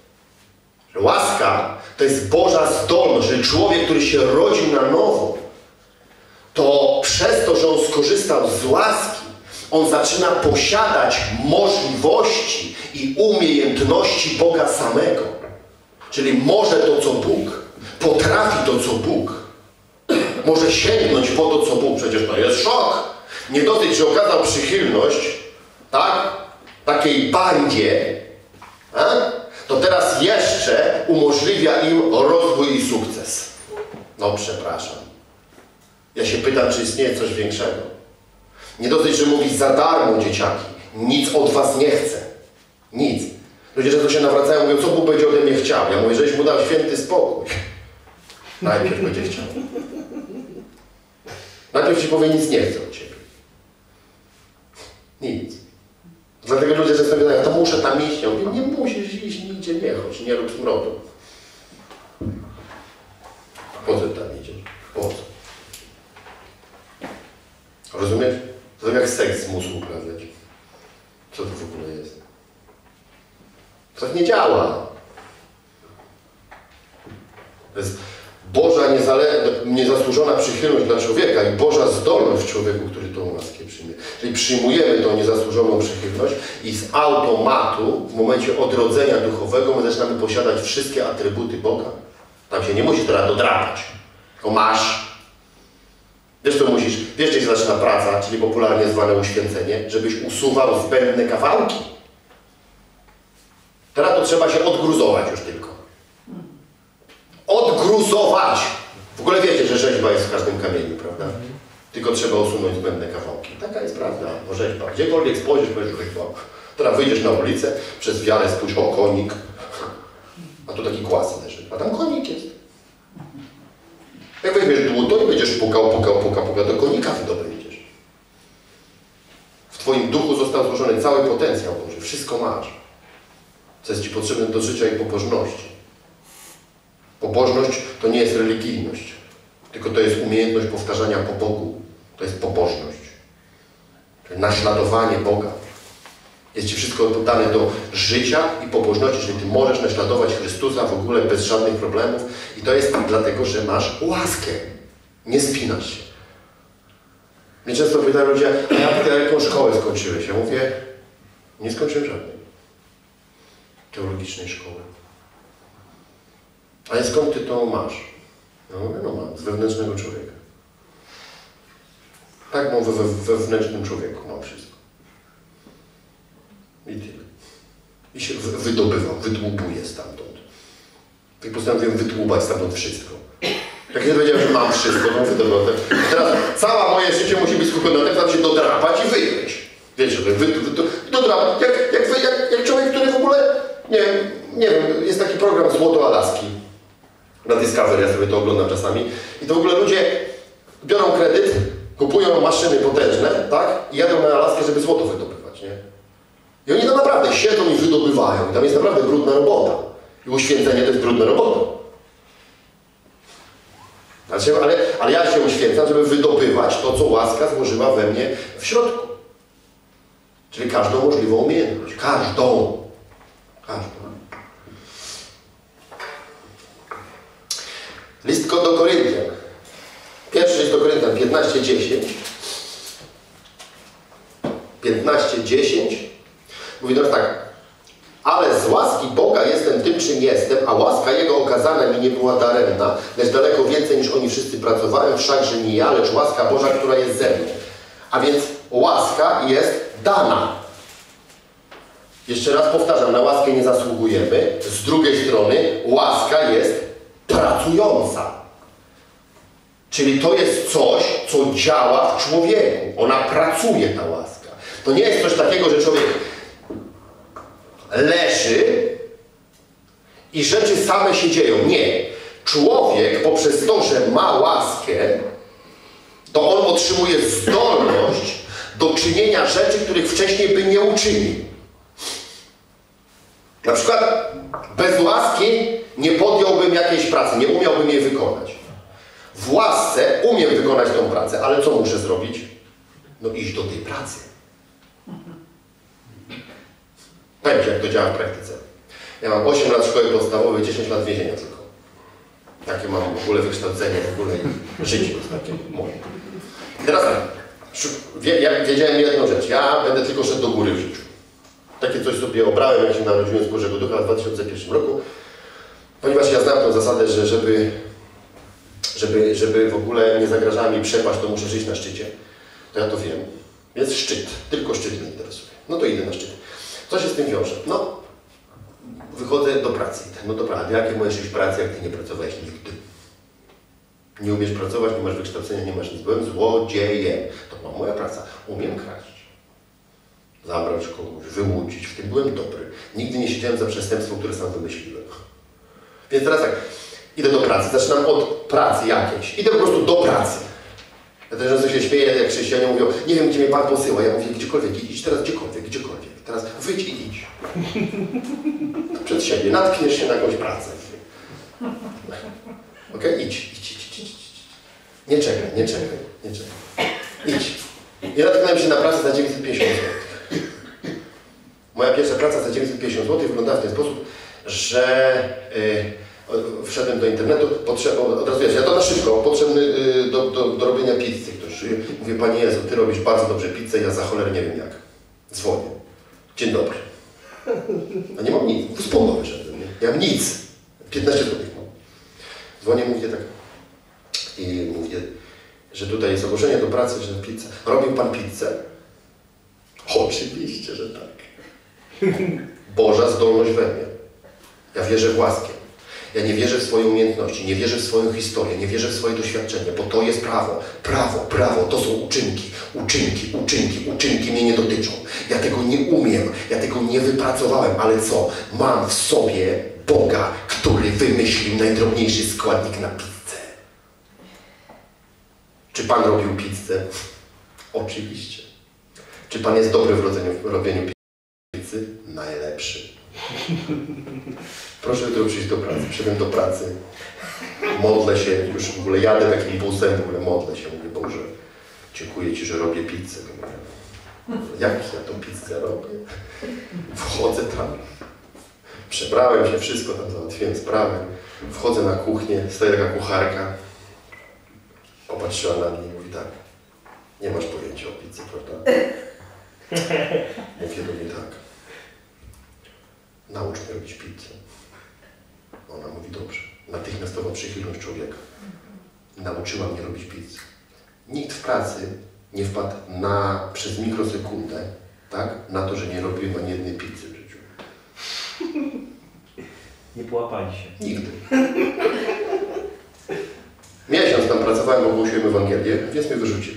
Łaska to jest Boża zdolność, czyli człowiek, który się rodził na nowo, to przez to, że on skorzystał z łaski, on zaczyna posiadać możliwości i umiejętności Boga samego. Czyli może to, co Bóg, potrafi to, co Bóg. Może sięgnąć po to, co Bóg. Przecież to jest szok. Nie dosyć, że okazał przychylność, tak? Takiej bandzie, a? To teraz jeszcze umożliwia im rozwój i sukces. No przepraszam. Ja się pytam, czy istnieje coś większego. Nie dosyć, że mówi za darmo, dzieciaki. Nic od was nie chcę. Nic. Ludzie często się nawracają, mówią, co Bóg będzie ode mnie chciał. Ja mówię, żeś mu dał święty spokój. Najpierw będzie chciał. Najpierw ci powie, nic nie chcę od ciebie. Nic. Dlatego ludzie często pytają, to muszę tam iść. Ja mówię, nie musisz iść, nigdzie nie chodź, nie rób smrodu. Po co tam idziesz? Po co? Rozumiesz? To tak jak seks z mózgu uprawiać. Co to w ogóle jest? To tak nie działa. To jest Boża niezasłużona przychylność dla człowieka i Boża zdolność w człowieku, który tą łaskę przyjmie. Czyli przyjmujemy tą niezasłużoną przychylność i z automatu, w momencie odrodzenia duchowego, my zaczynamy posiadać wszystkie atrybuty Boga. Tam się nie musisz teraz dodrapać. Tylko masz. Wiesz, co musisz? Wiesz, gdzie się zaczyna praca, czyli popularnie zwane uświęcenie, żebyś usuwał zbędne kawałki. Teraz to trzeba się odgruzować już tylko. Odgruzować! W ogóle wiecie, że rzeźba jest w każdym kamieniu, prawda? Tylko trzeba usunąć zbędne kawałki. Taka jest prawda, bo rzeźba. Gdziekolwiek spojrzysz, będziesz rzeźba. Teraz wyjdziesz na ulicę, przez wiarę spójrz, o, konik. A tu taki kłas leży. A tam konik jest. Jak weźmiesz dłuto i będziesz pukał, pukał, pukał, pukał, do konika wydobędziesz. W twoim duchu został złożony cały potencjał Boży. Wszystko masz. Co jest ci potrzebne do życia i pobożności. Pobożność to nie jest religijność, tylko to jest umiejętność powtarzania po Bogu. To jest pobożność. Czyli naśladowanie Boga. Jest Ci wszystko poddane do życia i pobożności, czyli Ty możesz naśladować Chrystusa w ogóle bez żadnych problemów. I to jest dlatego, że masz łaskę. Nie spinasz się. Mnie często pytają ludzie, a jak Ty jaką szkołę skończyłeś? Ja mówię, nie skończyłem żadnej teologicznej szkoły. Ale skąd Ty to masz? No mówię, no mam, z wewnętrznego człowieka. Tak mam we, we, we wewnętrznym człowieku, mam wszystko. I tyle. I się wydobywam, wydłubuję stamtąd. Tak postanowiłem wydłubać stamtąd wszystko. Jak nie powiedziałem, że mam wszystko, to wydobywam. Teraz całe moje życie musi być skupione na tym, tam się dodrapać i wyjść. Wiecie, wy, wy, wy, dodrapać. Jak, jak, jak, jak człowiek, który w ogóle, nie wiem, nie wiem, jest taki program Złoto Alaski. Na Discovery, ja sobie to oglądam czasami. I to w ogóle ludzie biorą kredyt, kupują maszyny potężne, tak? I jadą na Alaskę, żeby złoto wydobywać, nie? I oni tam naprawdę siedzą i wydobywają. I tam jest naprawdę brudna robota. I uświęcenie to jest brudna robota. Ale, ale ja się uświęcam, żeby wydobywać to, co łaska złożyła we mnie w środku. Czyli każdą możliwą umiejętność. Każdą. Każdą. List do Koryntian. Pierwszy list do Koryntian, piętnaście dziesięć. piętnaście dziesięć. Mówi teraz tak. Ale z łaski Boga jestem tym, czym jestem, a łaska Jego okazana mi nie była daremna, lecz daleko więcej niż oni wszyscy pracowałem, wszakże nie ja, lecz łaska Boża, która jest ze mną. A więc łaska jest dana. Jeszcze raz powtarzam, na łaskę nie zasługujemy. Z drugiej strony łaska jest pracująca. Czyli to jest coś, co działa w człowieku. Ona pracuje, ta łaska. To nie jest coś takiego, że człowiek leży i rzeczy same się dzieją. Nie. Człowiek poprzez to, że ma łaskę, to on otrzymuje zdolność do czynienia rzeczy, których wcześniej by nie uczynił. Na przykład bez łaski nie podjąłbym jakiejś pracy, nie umiałbym jej wykonać. W łasce umiem wykonać tą pracę, ale co muszę zrobić? No iść do tej pracy. Pamiętajcie, jak to działa w praktyce. Ja mam osiem lat szkoły podstawowej, dziesięć lat więzienia tylko. Takie mam w ogóle wykształcenie, w ogóle życie jest takie moje. I teraz tak, ja wiedziałem jedną rzecz, ja będę tylko szedł do góry w życiu. Takie coś sobie obrałem, jak się narodziłem z Bożego Ducha w dwa tysiące pierwszym roku, ponieważ ja znam tą zasadę, że żeby, żeby, żeby w ogóle nie zagrażała mi przepaść, to muszę żyć na szczycie. To ja to wiem. Więc szczyt, tylko szczyt mnie interesuje. No to idę na szczyt. Co się z tym wiąże? No, wychodzę do pracy. No dobra, ale jakie możesz iść w pracy, jak ty nie pracowałeś nigdy? Nie umiesz pracować, nie masz wykształcenia, nie masz nic. Byłem złodziejem. To była moja praca. Umiem kraść. Zabrać kogoś, wyłudzić. W tym byłem dobry. Nigdy nie siedziałem za przestępstwo, które sam wymyśliłem. Więc teraz tak, idę do pracy. Zaczynam od pracy jakiejś. Idę po prostu do pracy. Ja też często się śmieję, jak chrześcijanie mówią, nie wiem, gdzie mnie Pan posyła. Ja mówię, gdziekolwiek, idź teraz gdziekolwiek, gdziekolwiek. Teraz wyjdź i idź. Przed siebie, natkniesz się na jakąś pracę. Okej? Okay? Idź, idź, idź, idź, idź. Nie czekaj, nie czekaj, nie czekaj. Idź. I natknąłem się na pracę za dziewięćset pięćdziesiąt złotych. Moja pierwsza praca za dziewięćset pięćdziesiąt złotych wyglądała w ten sposób, że yy, wszedłem do internetu, potrzeb, od razu wiesz, ja to na szybko, potrzebny yy, do, do, do robienia pizzy. Ktoś mówi, Panie Jezu, Ty robisz bardzo dobrze pizzę, ja za cholerę nie wiem jak. Dzwonię. Dzień dobry. A nie mam nic. Wspólno wyszedłem, nie? Nie mam nic. piętnaście złotych mam. Dzwonię, mówię tak. I mówię, że tutaj jest ogłoszenie do pracy, że pizza. Robił Pan pizzę? Oczywiście, że tak. Boża zdolność we mnie. Ja wierzę w łaskę. Ja nie wierzę w swoje umiejętności, nie wierzę w swoją historię, nie wierzę w swoje doświadczenie, bo to jest prawo. Prawo, prawo, to są uczynki. Uczynki, uczynki, uczynki mnie nie dotyczą. Ja tego nie umiem, ja tego nie wypracowałem, ale co? Mam w sobie Boga, który wymyślił najdrobniejszy składnik na pizzę. Czy Pan robił pizzę? Oczywiście. Czy Pan jest dobry w robieniu, w robieniu pizzy? Najlepszy. Proszę jutro przyjść do pracy. Przyszedłem do pracy. Modlę się, już w ogóle jadę takim busem, w ogóle modlę się. Mówię, Boże, dziękuję Ci, że robię pizzę. Jak ja tą pizzę robię? Wchodzę tam. Przebrałem się, wszystko tam załatwiłem sprawę. Wchodzę na kuchnię, stoi taka kucharka. Popatrzyła na mnie i mówi tak. Nie masz pojęcia o pizzy, prawda? Mówię do niej tak. Naucz mnie robić pizzę. Ona mówi dobrze. Natychmiastowa przychylność człowieka. Nauczyła mnie robić pizzę. Nikt w pracy nie wpadł na, przez mikrosekundę, tak, na to, że nie robiłem ani jednej pizzy w życiu. Nie połapali się. Nigdy. Miesiąc tam pracowałem, ogłosiłem Ewangelię, więc mnie wyrzucili.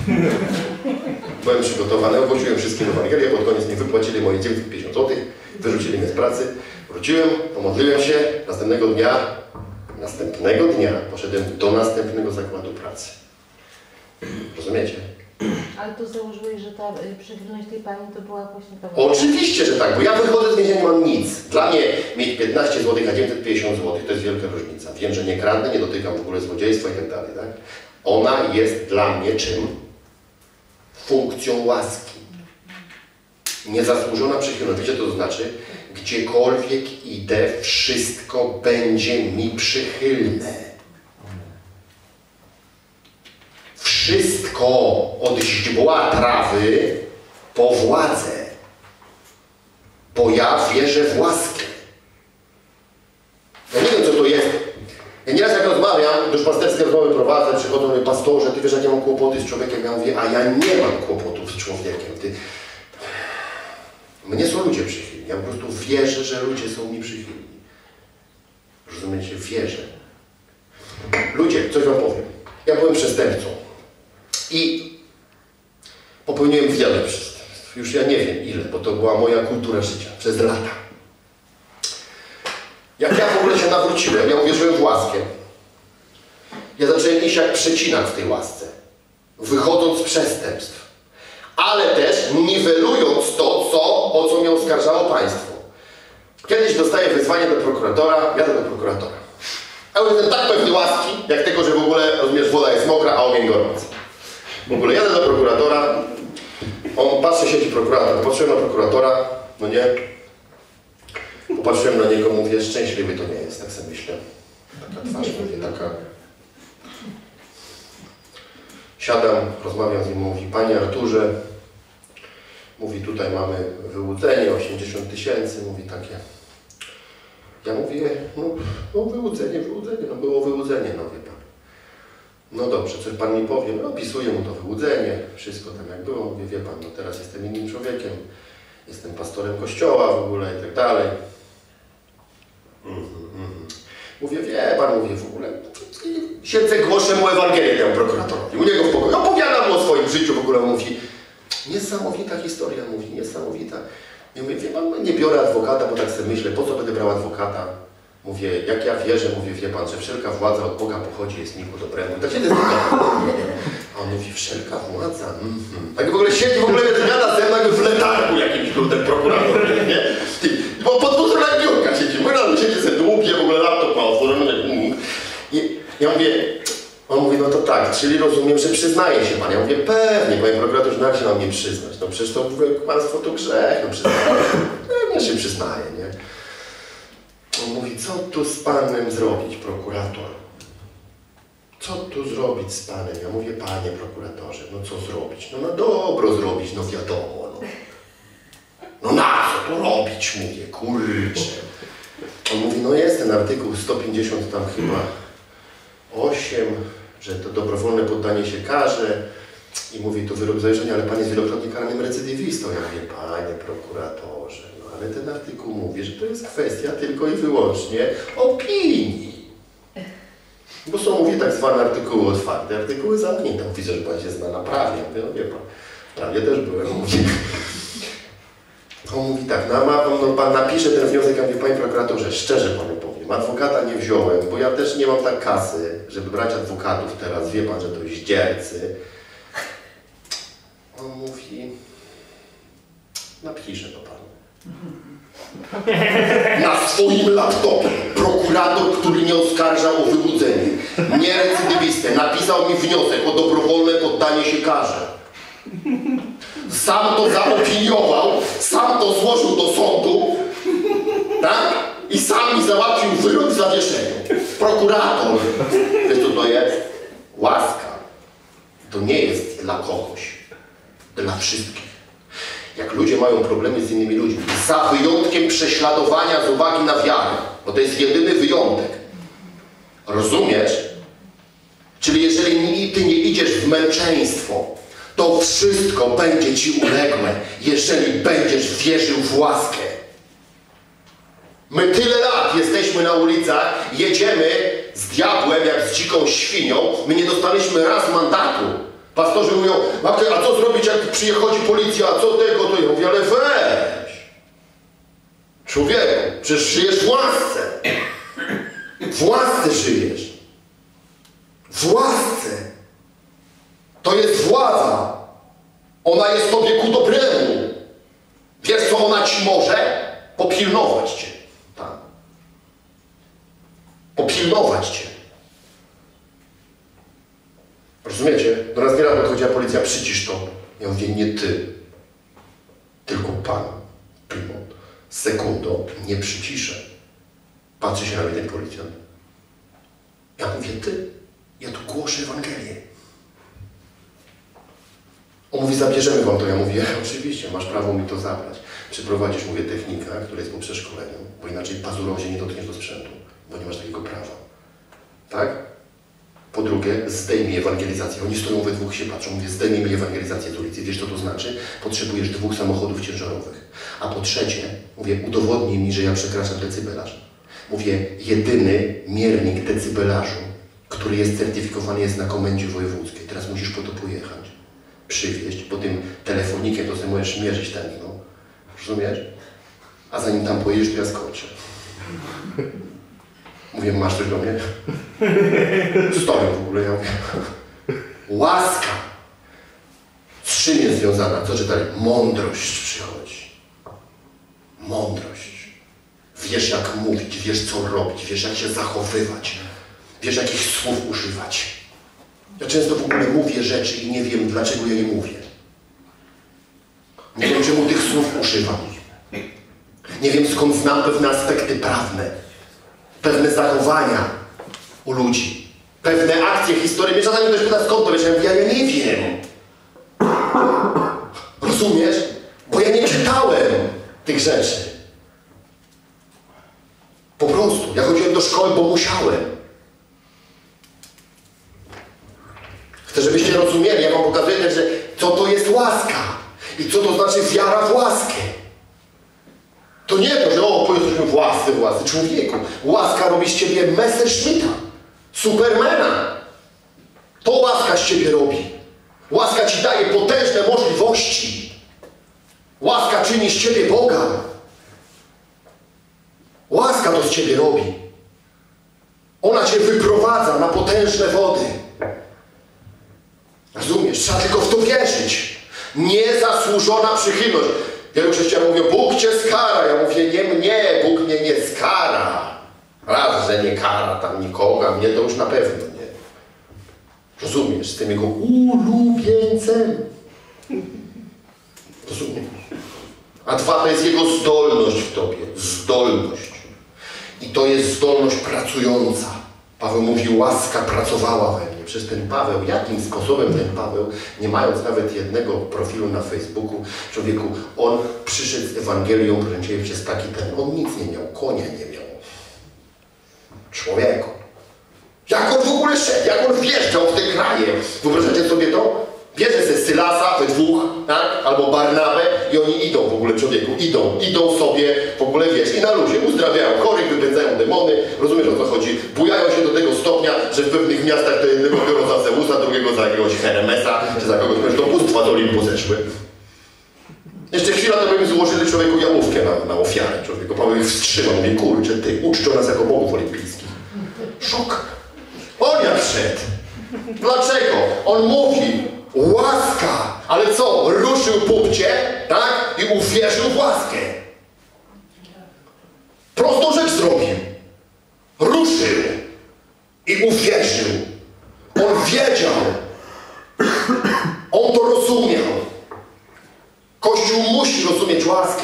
Byłem przygotowany, ogłosiłem wszystkim Ewangelię, pod koniec mi wypłacili moje dziewięćset pięćdziesiąt złotych, wyrzucili mnie z pracy, wróciłem, pomodliłem się, następnego dnia, następnego dnia poszedłem do następnego zakładu pracy. Rozumiecie? Ale tu założyłeś, że ta y, przychylność tej pani to była właśnie ta... Oczywiście, że tak, bo ja wychodzę z więzienia, nie mam nic. Dla mnie mieć piętnaście złotych, a dziewięćset pięćdziesiąt złotych to jest wielka różnica. Wiem, że nie kradnę, nie dotykam w ogóle złodziejstwa i tak dalej, tak? Ona jest dla mnie czym? Funkcją łaski. Niezasłużona przychylność. Wiecie, co to znaczy? Gdziekolwiek idę, wszystko będzie mi przychylne. Wszystko od źdźbła trawy po władzę. Bo ja wierzę w łaskę. Ja nie wiem, co to jest. Ja nieraz jak rozmawiam, duszpasterskie rozmowy prowadzę, przychodzą mi pastorze, ty wiesz, jak ja mam kłopoty z człowiekiem. Ja mówię, a ja nie mam kłopotów z człowiekiem. Ty... Mnie są ludzie przychylni. Ja po prostu wierzę, że ludzie są mi przychylni. Rozumiecie? Wierzę. Ludzie, coś wam powiem. Ja byłem przestępcą. I popełniłem wiele przestępstw. Już ja nie wiem ile, bo to była moja kultura życia przez lata. Jak ja w ogóle się nawróciłem, ja uwierzyłem w łaskę. Ja zacząłem iść jak przecinak w tej łasce. Wychodząc z przestępstw. Ale też niwelując to, co, o co mnie oskarżało państwo. Kiedyś dostaję wezwanie do prokuratora, jadę do prokuratora. A już jestem tak pewny łaski, jak tego, że w ogóle, rozumiesz, woda jest mokra, a ogień gorący. W ogóle jadę do prokuratora, on patrzy, siedzi prokurator, patrzyłem na prokuratora, no nie. Popatrzyłem na niego, mówię, szczęśliwy to nie jest, tak sobie myślę. Taka twarz, mówię, taka... Siadam, rozmawiam z nim, mówi, panie Arturze, mówi, tutaj mamy wyłudzenie, osiemdziesiąt tysięcy, mówi takie. Ja mówię, no, no wyłudzenie, wyłudzenie, no było wyłudzenie, no wie pan. No dobrze, coś pan mi powie, no opisuję mu to wyłudzenie, wszystko tam jak było, mówię, wie pan, no teraz jestem innym człowiekiem, jestem pastorem kościoła w ogóle i tak dalej. Mm, mm. Mówię, wie pan, mówię w ogóle, siedzę, głoszę mu Ewangelię temu prokuratorowi, u niego w pokoju, opowiadam mu o swoim życiu, w ogóle mówi, niesamowita historia, mówi, niesamowita. Ja mówię, wie pan, nie biorę adwokata, bo tak sobie myślę, po co będę brał adwokata? Mówię, jak ja wierzę, mówię, wie pan, że wszelka władza od Boga pochodzi, jest mi ku dobremu. I tak się a on mówi, wszelka władza? Mm-hmm. Tak w ogóle siedzi, w ogóle gada ze mną jakby w letargu jakimś był ten prokurator, nie? Ty, bo pod dwóch stronach biurka siedzi, my razem siedzi sobie długie, w ogóle laptop ma otworzony. I ja mówię, on mówi, no to tak, czyli rozumiem, że przyznaje się pan. Ja mówię, pewnie, panie prokuratorze, no jak się mam nie przyznać? No przecież to kłamstwo to grzech, no przyznaję. Ja się przyznaję, nie? On mówi, co tu z panem zrobić, prokurator? Co tu zrobić z panem? Ja mówię, panie prokuratorze, no co zrobić? No na dobro zrobić, no wiadomo, no. No na co tu robić, mówię, kurczę. On mówi, no jest ten artykuł sto pięćdziesiąt tam chyba osiem, że to dobrowolne poddanie się karze i mówi, to wyrok zawieszenia, ale pan jest wielokrotnie karanym recydywistą. Ja mówię, panie prokuratorze, no ale ten artykuł mówi, że to jest kwestia tylko i wyłącznie opinii. Bo są, mówi, tak zwane artykuły otwarte, artykuły zamknięte. Widzę, że pan się zna na prawie. Ja mówię, no wie pan, w prawie też byłem. Mówi. On mówi tak, no, ma, no pan napisze ten wniosek, ja mówię, panie prokuratorze, szczerze panu powiem, adwokata nie wziąłem, bo ja też nie mam tak kasy, żeby brać adwokatów teraz, wie pan, że to ździercy. On mówi, napiszę to panu. Na swoim laptopie prokurator, który nie oskarżał o wyłudzenie, nie recydywistę, napisał mi wniosek o dobrowolne poddanie się karze. Sam to zaopiniował, sam to złożył do sądu, tak? I sam mi załatwił wyrok w zawieszeniu. Prokurator. Wiesz co to jest? Łaska. To nie jest dla kogoś. Dla wszystkich. Jak ludzie mają problemy z innymi ludźmi, za wyjątkiem prześladowania z uwagi na wiarę, bo to jest jedyny wyjątek. Rozumiesz? Czyli jeżeli ty nie idziesz w męczeństwo, to wszystko będzie ci uległe, jeżeli będziesz wierzył w łaskę. My tyle lat jesteśmy na ulicach, jedziemy z diabłem jak z dziką świnią, my nie dostaliśmy raz mandatu. Pastorzy mówią, a co zrobić, jak przychodzi policja, a co tego, to ja mówię, ale weź. Człowieku, przecież żyjesz w łasce. W łasce żyjesz. W łasce. To jest władza. Ona jest tobie ku dobremu. Wiesz, co ona ci może? Popilnować cię. Tak. Popilnować cię. Rozumiecie? Do nas nieraz podchodziła policja, przycisz to. Ja mówię, nie ty, tylko pan. Primo. Sekundo, nie przyciszę. Patrzy się na mnie ten policjant. Ja mówię, ty, ja tu głoszę Ewangelię. On mówi, zabierzemy wam to. Ja mówię, oczywiście, masz prawo mi to zabrać. Przyprowadzisz, mówię, technika, która jest po przeszkoleniu, bo inaczej pazurą się nie dotkniesz do sprzętu, bo nie masz takiego prawa. Tak? Po drugie, zdejmij ewangelizację. Oni stoją we dwóch, się patrzą. Mówię, zdejmij mi ewangelizację z ulicy. Wiesz, co to znaczy? Potrzebujesz dwóch samochodów ciężarowych. A po trzecie, mówię, udowodnij mi, że ja przekraczam decybelaż. Mówię, jedyny miernik decybelażu, który jest certyfikowany, jest na komendzie wojewódzkiej. Teraz musisz po to pojechać, przywieźć, bo tym telefonikiem to sobie możesz mierzyć tętno. Rozumiesz? A zanim tam pojedziesz, to ja skończę. Mówię, masz coś do mnie? Stoję w ogóle, ja mówię. Łaska. Z czym jest związana? Co czytali? Mądrość przychodzi. Mądrość. Wiesz, jak mówić, wiesz, co robić, wiesz, jak się zachowywać, wiesz, jakich słów używać. Ja często w ogóle mówię rzeczy i nie wiem, dlaczego ja je mówię. Nie wiem, czemu tych słów używam. Nie wiem, skąd znam pewne aspekty prawne, pewne zachowania u ludzi, pewne akcje, historie. Mnie czasami ktoś pyta, skąd to wiesz? Ja mówię, ja nie wiem. Rozumiesz? Bo ja nie czytałem tych rzeczy. Po prostu. Ja chodziłem do szkoły, bo musiałem. Chcę, żebyście rozumieli. Ja wam pokazuję też, że co to jest łaska. I co to znaczy wiara w łaskę. To nie to, że o, jesteśmy w łasce, w łasce. Człowieku, łaska robi z ciebie Messerschmitta, Supermana. To łaska z ciebie robi. Łaska ci daje potężne możliwości. Łaska czyni z ciebie Boga. Łaska to z ciebie robi. Ona cię wyprowadza na potężne wody. Rozumiesz? Trzeba tylko w to wierzyć. Niezasłużona przychylność. Wielu chrześcijan mówią, Bóg cię skara. Ja mówię, nie mnie, Bóg mnie nie skara. Raz, że nie kara tam nikogo, a mnie to już na pewno nie. Rozumiesz? Z tym jego ulubieńcem. Rozumiesz? A dwa, to jest jego zdolność w tobie. Zdolność. I to jest zdolność pracująca. Paweł mówi, łaska pracowała we mnie. Przecież ten Paweł, jakim sposobem ten Paweł, nie mając nawet jednego profilu na Facebooku, człowieku, on przyszedł z Ewangelią, kręciłem przez taki ten, on nic nie miał, konia nie miał. Człowieku. Jak on w ogóle szedł, jak on wjeżdżał w te kraje. Wyobrażacie sobie to? Bierze se Sylasa we dwóch, tak? Albo Barnabę i oni idą w ogóle, człowieku, idą, idą sobie, w ogóle wiesz, i na luzie uzdrawiają chorych, wypędzają demony, rozumiesz, o co chodzi, bujają się do tego stopnia, że w pewnych miastach to jednego biorą za Zeusa, drugiego za jakiegoś Hermesa, czy za kogoś, że do bóstwa do Olimpu zeszły. Jeszcze chwila to by mi złożyli człowieku jałówkę na, na ofiarę, człowieku, Paweł ich wstrzymał, mówi, kurczę, ty, uczczą nas jako bogów olimpijskich. Szok. On jak szedł. Dlaczego? On mówi, łaska, ale co? Ruszył pupcie, tak? I uwierzył w łaskę. łaskę.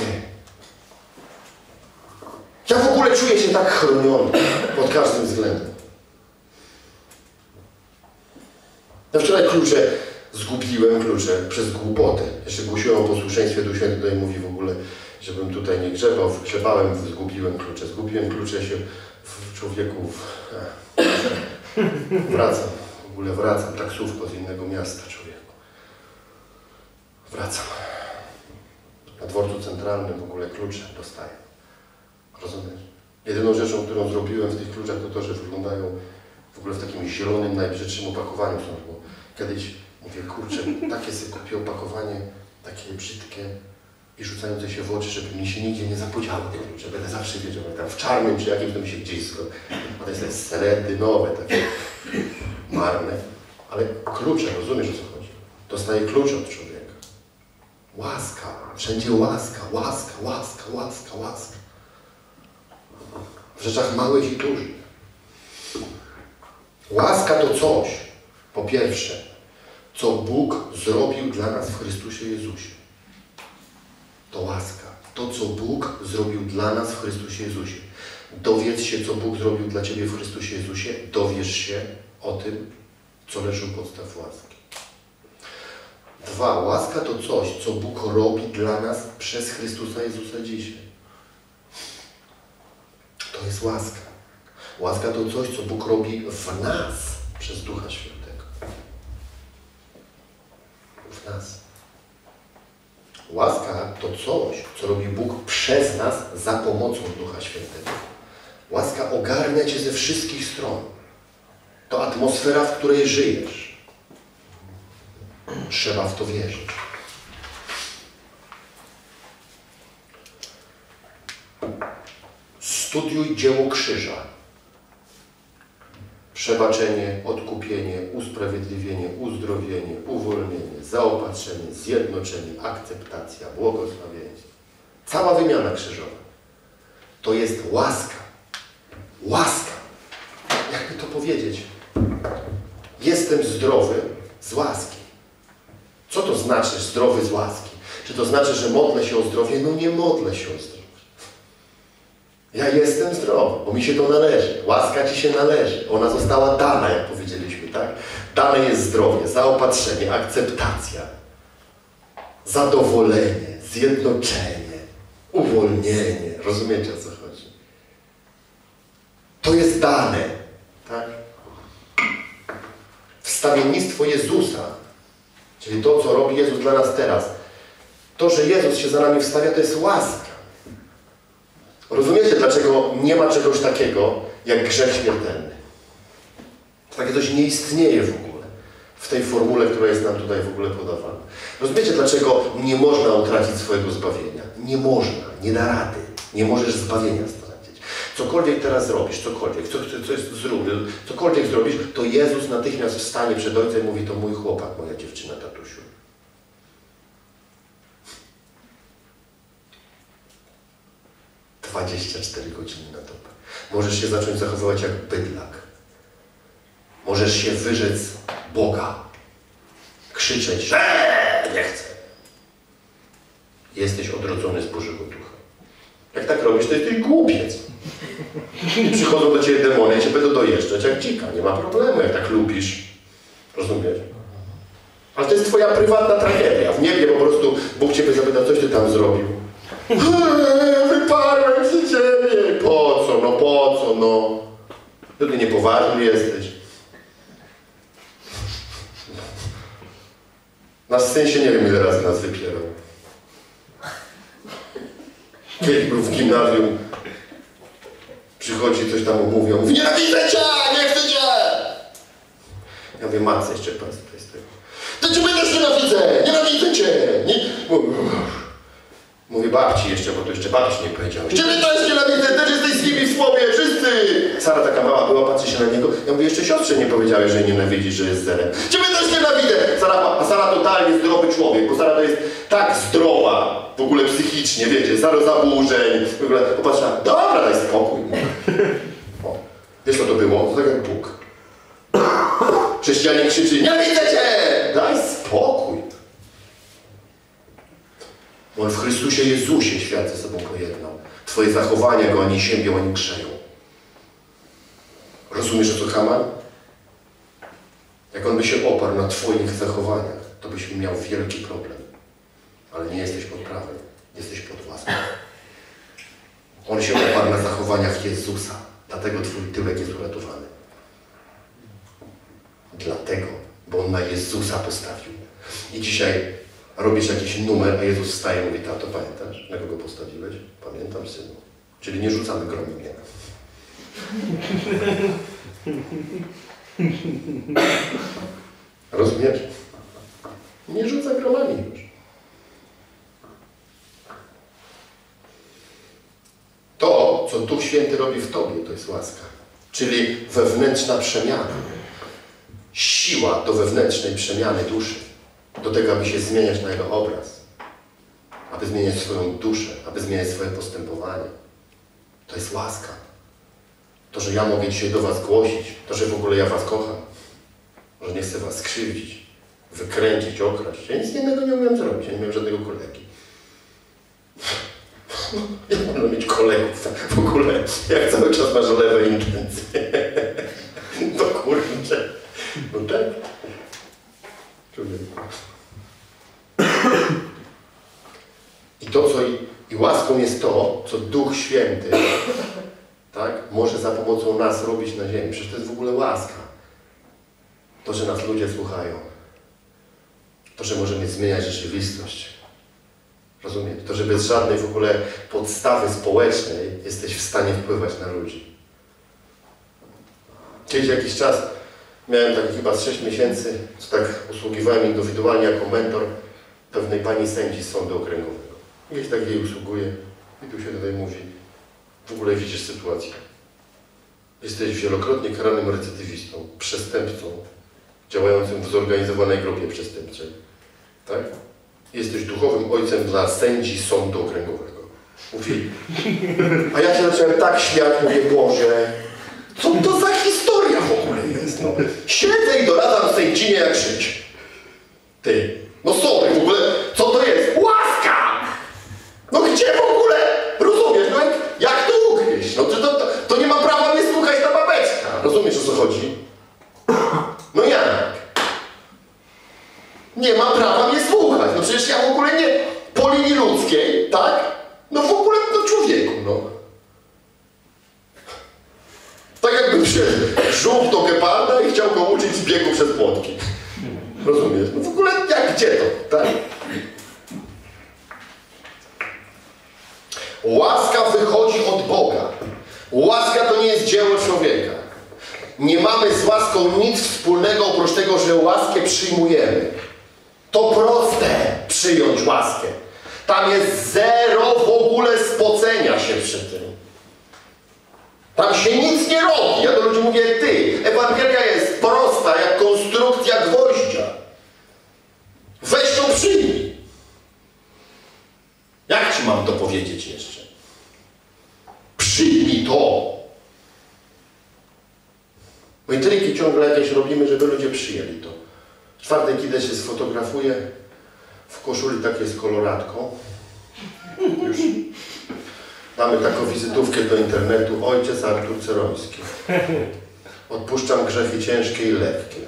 Ja w ogóle czuję się tak chroniony pod każdym względem. Ja wczoraj klucze zgubiłem, klucze przez głupotę. Jeszcze głosiłem o posłuszeństwie, Duch Święty tutaj mówi w ogóle, żebym tutaj nie grzebał, grzebałem, zgubiłem klucze. Zgubiłem klucze się w człowieku. W... Wracam, w ogóle wracam, taksówką z innego miasta, człowieku. Wracam. Na dworcu centralnym w ogóle klucze dostaję. Rozumiesz? Jedyną rzeczą, którą zrobiłem w tych kluczach, to to, że wyglądają w ogóle w takim zielonym, najbrzydszym opakowaniu są. Bo kiedyś mówię, kurczę, takie sobie kupię opakowanie, takie brzydkie i rzucające się w oczy, żeby mi się nigdzie nie zapodziały te klucze. Będę zawsze wiedział, jak tam w czarnym czy jakimś to mi się gdzieś zgodzi. A to jest te sredynowe, takie marne. Ale klucze, rozumiesz, o co chodzi? Dostaję klucze od człowieka. Łaska, wszędzie łaska, łaska, łaska, łaska, łaska. W rzeczach małych i dużych. Łaska to coś, po pierwsze, co Bóg zrobił dla nas w Chrystusie Jezusie. To łaska. To, co Bóg zrobił dla nas w Chrystusie Jezusie. Dowiedz się, co Bóg zrobił dla ciebie w Chrystusie Jezusie. Dowiesz się o tym, co leży u podstaw łaski. Dwa. Łaska to coś, co Bóg robi dla nas przez Chrystusa Jezusa dzisiaj. To jest łaska. Łaska to coś, co Bóg robi w nas przez Ducha Świętego. W nas. Łaska to coś, co robi Bóg przez nas za pomocą Ducha Świętego. Łaska ogarnia cię ze wszystkich stron. To atmosfera, w której żyjesz. Trzeba w to wierzyć. Studiuj dzieło krzyża. Przebaczenie, odkupienie, usprawiedliwienie, uzdrowienie, uwolnienie, zaopatrzenie, zjednoczenie, akceptacja, błogosławieństwo. Cała wymiana krzyżowa. To jest łaska. Łaska. Jakby to powiedzieć? Jestem zdrowy z łaski. Co to znaczy zdrowy z łaski? Czy to znaczy, że modlę się o zdrowie? No nie modlę się o zdrowie. Ja jestem zdrowy, bo mi się to należy. Łaska ci się należy. Ona została dana, jak powiedzieliśmy, tak? Dane jest zdrowie, zaopatrzenie, akceptacja, zadowolenie, zjednoczenie, uwolnienie. Rozumiecie, o co chodzi? To jest dane, tak? Wstawiennictwo Jezusa, czyli to, co robi Jezus dla nas teraz. To, że Jezus się za nami wstawia, to jest łaska. Rozumiecie, dlaczego nie ma czegoś takiego, jak grzech śmiertelny? Takie coś nie istnieje w ogóle w tej formule, która jest nam tutaj w ogóle podawana. Rozumiecie, dlaczego nie można utracić swojego zbawienia? Nie można, nie da rady. Nie możesz zbawienia stracić. Cokolwiek teraz zrobisz, cokolwiek, co, coś zrób, cokolwiek zrobisz, to Jezus natychmiast wstanie przed Ojcem i mówi, to mój chłopak, moja dziewczyna, tatusiu. dwadzieścia cztery godziny na dobę. Możesz się zacząć zachowywać jak bydlak. Możesz się wyrzec Boga. Krzyczeć, że nie chcę. Jesteś odrodzony z Bożego Ducha. Jak tak robisz, to jesteś głupiec. I przychodzą do ciebie demony i cię będą dojeżdżać jak dzika. Nie ma problemu, jak tak lubisz. Rozumiesz? Ale to jest twoja prywatna tragedia. W niebie po prostu Bóg ciebie zapyta, coś ty tam zrobił. Wyparłem się ciebie. Po co, no po co, no. Ty niepoważny jesteś. Nasz syn się nie wiem ile razy nas wypierał. Kiedyś był w gimnazjum. Przychodzi, coś tam mu mówią. Nienawidzę cię, nie chcę cię. Ja mówię, matce jeszcze państwo jest tego. To ciebie też nienawidzę, nienawidzę cię. Nie... Mówię babci jeszcze, bo to jeszcze babci nie powiedziałeś. Ciebie też nienawidzę, też jesteś z nimi w słowie, wszyscy! Sara taka mała była, patrzy się na niego. Ja mówię, jeszcze siostrze nie powiedziałeś, że nienawidzisz, że jest zerem. Ciebie też nienawidzę! Sara, a Sara totalnie zdrowy człowiek, bo Sara to jest tak zdrowa, w ogóle psychicznie, wiecie, zero zaburzeń. W ogóle popatrzyła, dobra, daj spokój. O, wiesz co to było? To tak jak Bóg. Chrześcijanie krzyczy, nienawidzę cię! Daj spokój. On w Chrystusie Jezusie świat ze sobą pojednał. Twoje zachowania go ani ziębią, ani grzeją. Rozumiesz, o co Haman? Jak on by się oparł na twoich zachowaniach, to byś miał wielki problem. Ale nie jesteś pod prawem, jesteś pod łaską. On się oparł na zachowaniach Jezusa. Dlatego twój tyłek jest uratowany. Dlatego, bo on na Jezusa postawił. I dzisiaj robisz jakiś numer, a Jezus wstaje i mówi: tato, pamiętasz, na kogo postawiłeś? Pamiętam, synu. Czyli nie rzucamy gromiem. Rozumiesz? Nie rzuca gromami już. To, co Duch Święty robi w tobie, to jest łaska. Czyli wewnętrzna przemiana. Siła do wewnętrznej przemiany duszy. Do tego, aby się zmieniać na Jego obraz. Aby zmieniać swoją duszę. Aby zmieniać swoje postępowanie. To jest łaska. To, że ja mogę dzisiaj do was głosić. To, że w ogóle ja was kocham. Że nie chcę was skrzywdzić. Wykręcić, okraść. Ja nic innego nie umiem zrobić. Ja nie miałem żadnego kolegi. Ja można mieć kolegów w ogóle, jak cały czas masz lewe intencje. To kurczę. No tak? Człowiek. I to, co i, i łaską jest to, co Duch Święty, tak, może za pomocą nas robić na ziemi. Przecież to jest w ogóle łaska. To, że nas ludzie słuchają. To, że możemy zmieniać rzeczywistość. Rozumiesz? To, że bez żadnej w ogóle podstawy społecznej jesteś w stanie wpływać na ludzi. Kiedyś jakiś czas miałem tak chyba z sześć miesięcy, co tak usługiwałem indywidualnie jako mentor pewnej pani sędzi z sądu okręgowego. Gdzieś tak jej usługuję i tu się tutaj mówi: w ogóle widzisz sytuację. Jesteś wielokrotnie karanym recydywistą, przestępcą, działającym w zorganizowanej grupie przestępczej. Tak? Jesteś duchowym ojcem dla sędzi sądu okręgowego. Mówi. A ja się zacząłem tak śmiać, mówię: Boże, co to za historia w ogóle jest? No, siedzę i doradzam sędzinie, jak żyć. Ty, no sorry, w ogóle, co to jest? Łaska! No gdzie w ogóle? Rozumiesz, no jak, jak to ugryźć? No to, to, to nie ma prawa mnie słuchać ta babeczka. Rozumiesz, o co chodzi? No jak? Nie ma prawa mnie słuchać. No przecież ja w ogóle nie po linii ludzkiej, tak? No w ogóle, no człowieku, no. Tak jakby przyszedł żółw do geparda i chciał go uczyć z biegu przez płotki. Rozumiesz? No w ogóle jak, gdzie to, tak? Łaska wychodzi od Boga. Łaska to nie jest dzieło człowieka. Nie mamy z łaską nic wspólnego, oprócz tego, że łaskę przyjmujemy. To proste, przyjąć łaskę. Tam jest zero w ogóle spocenia się przy tym. Tam się nic nie robi. Ja do ludzi mówię: ty, Ewangelia jest prosta jak konstrukcja gwoździa. Weź to przyjmij. Jak ci mam to powiedzieć jeszcze? Przyjmij to. No i triki ciągle jakieś robimy, żeby ludzie przyjęli to. W czwartek idę się sfotografuję w koszuli takiej z koloratką. Już mamy taką wizytówkę do internetu: ojciec Artur Ceroński. Odpuszczam grzechy ciężkie i lekkie.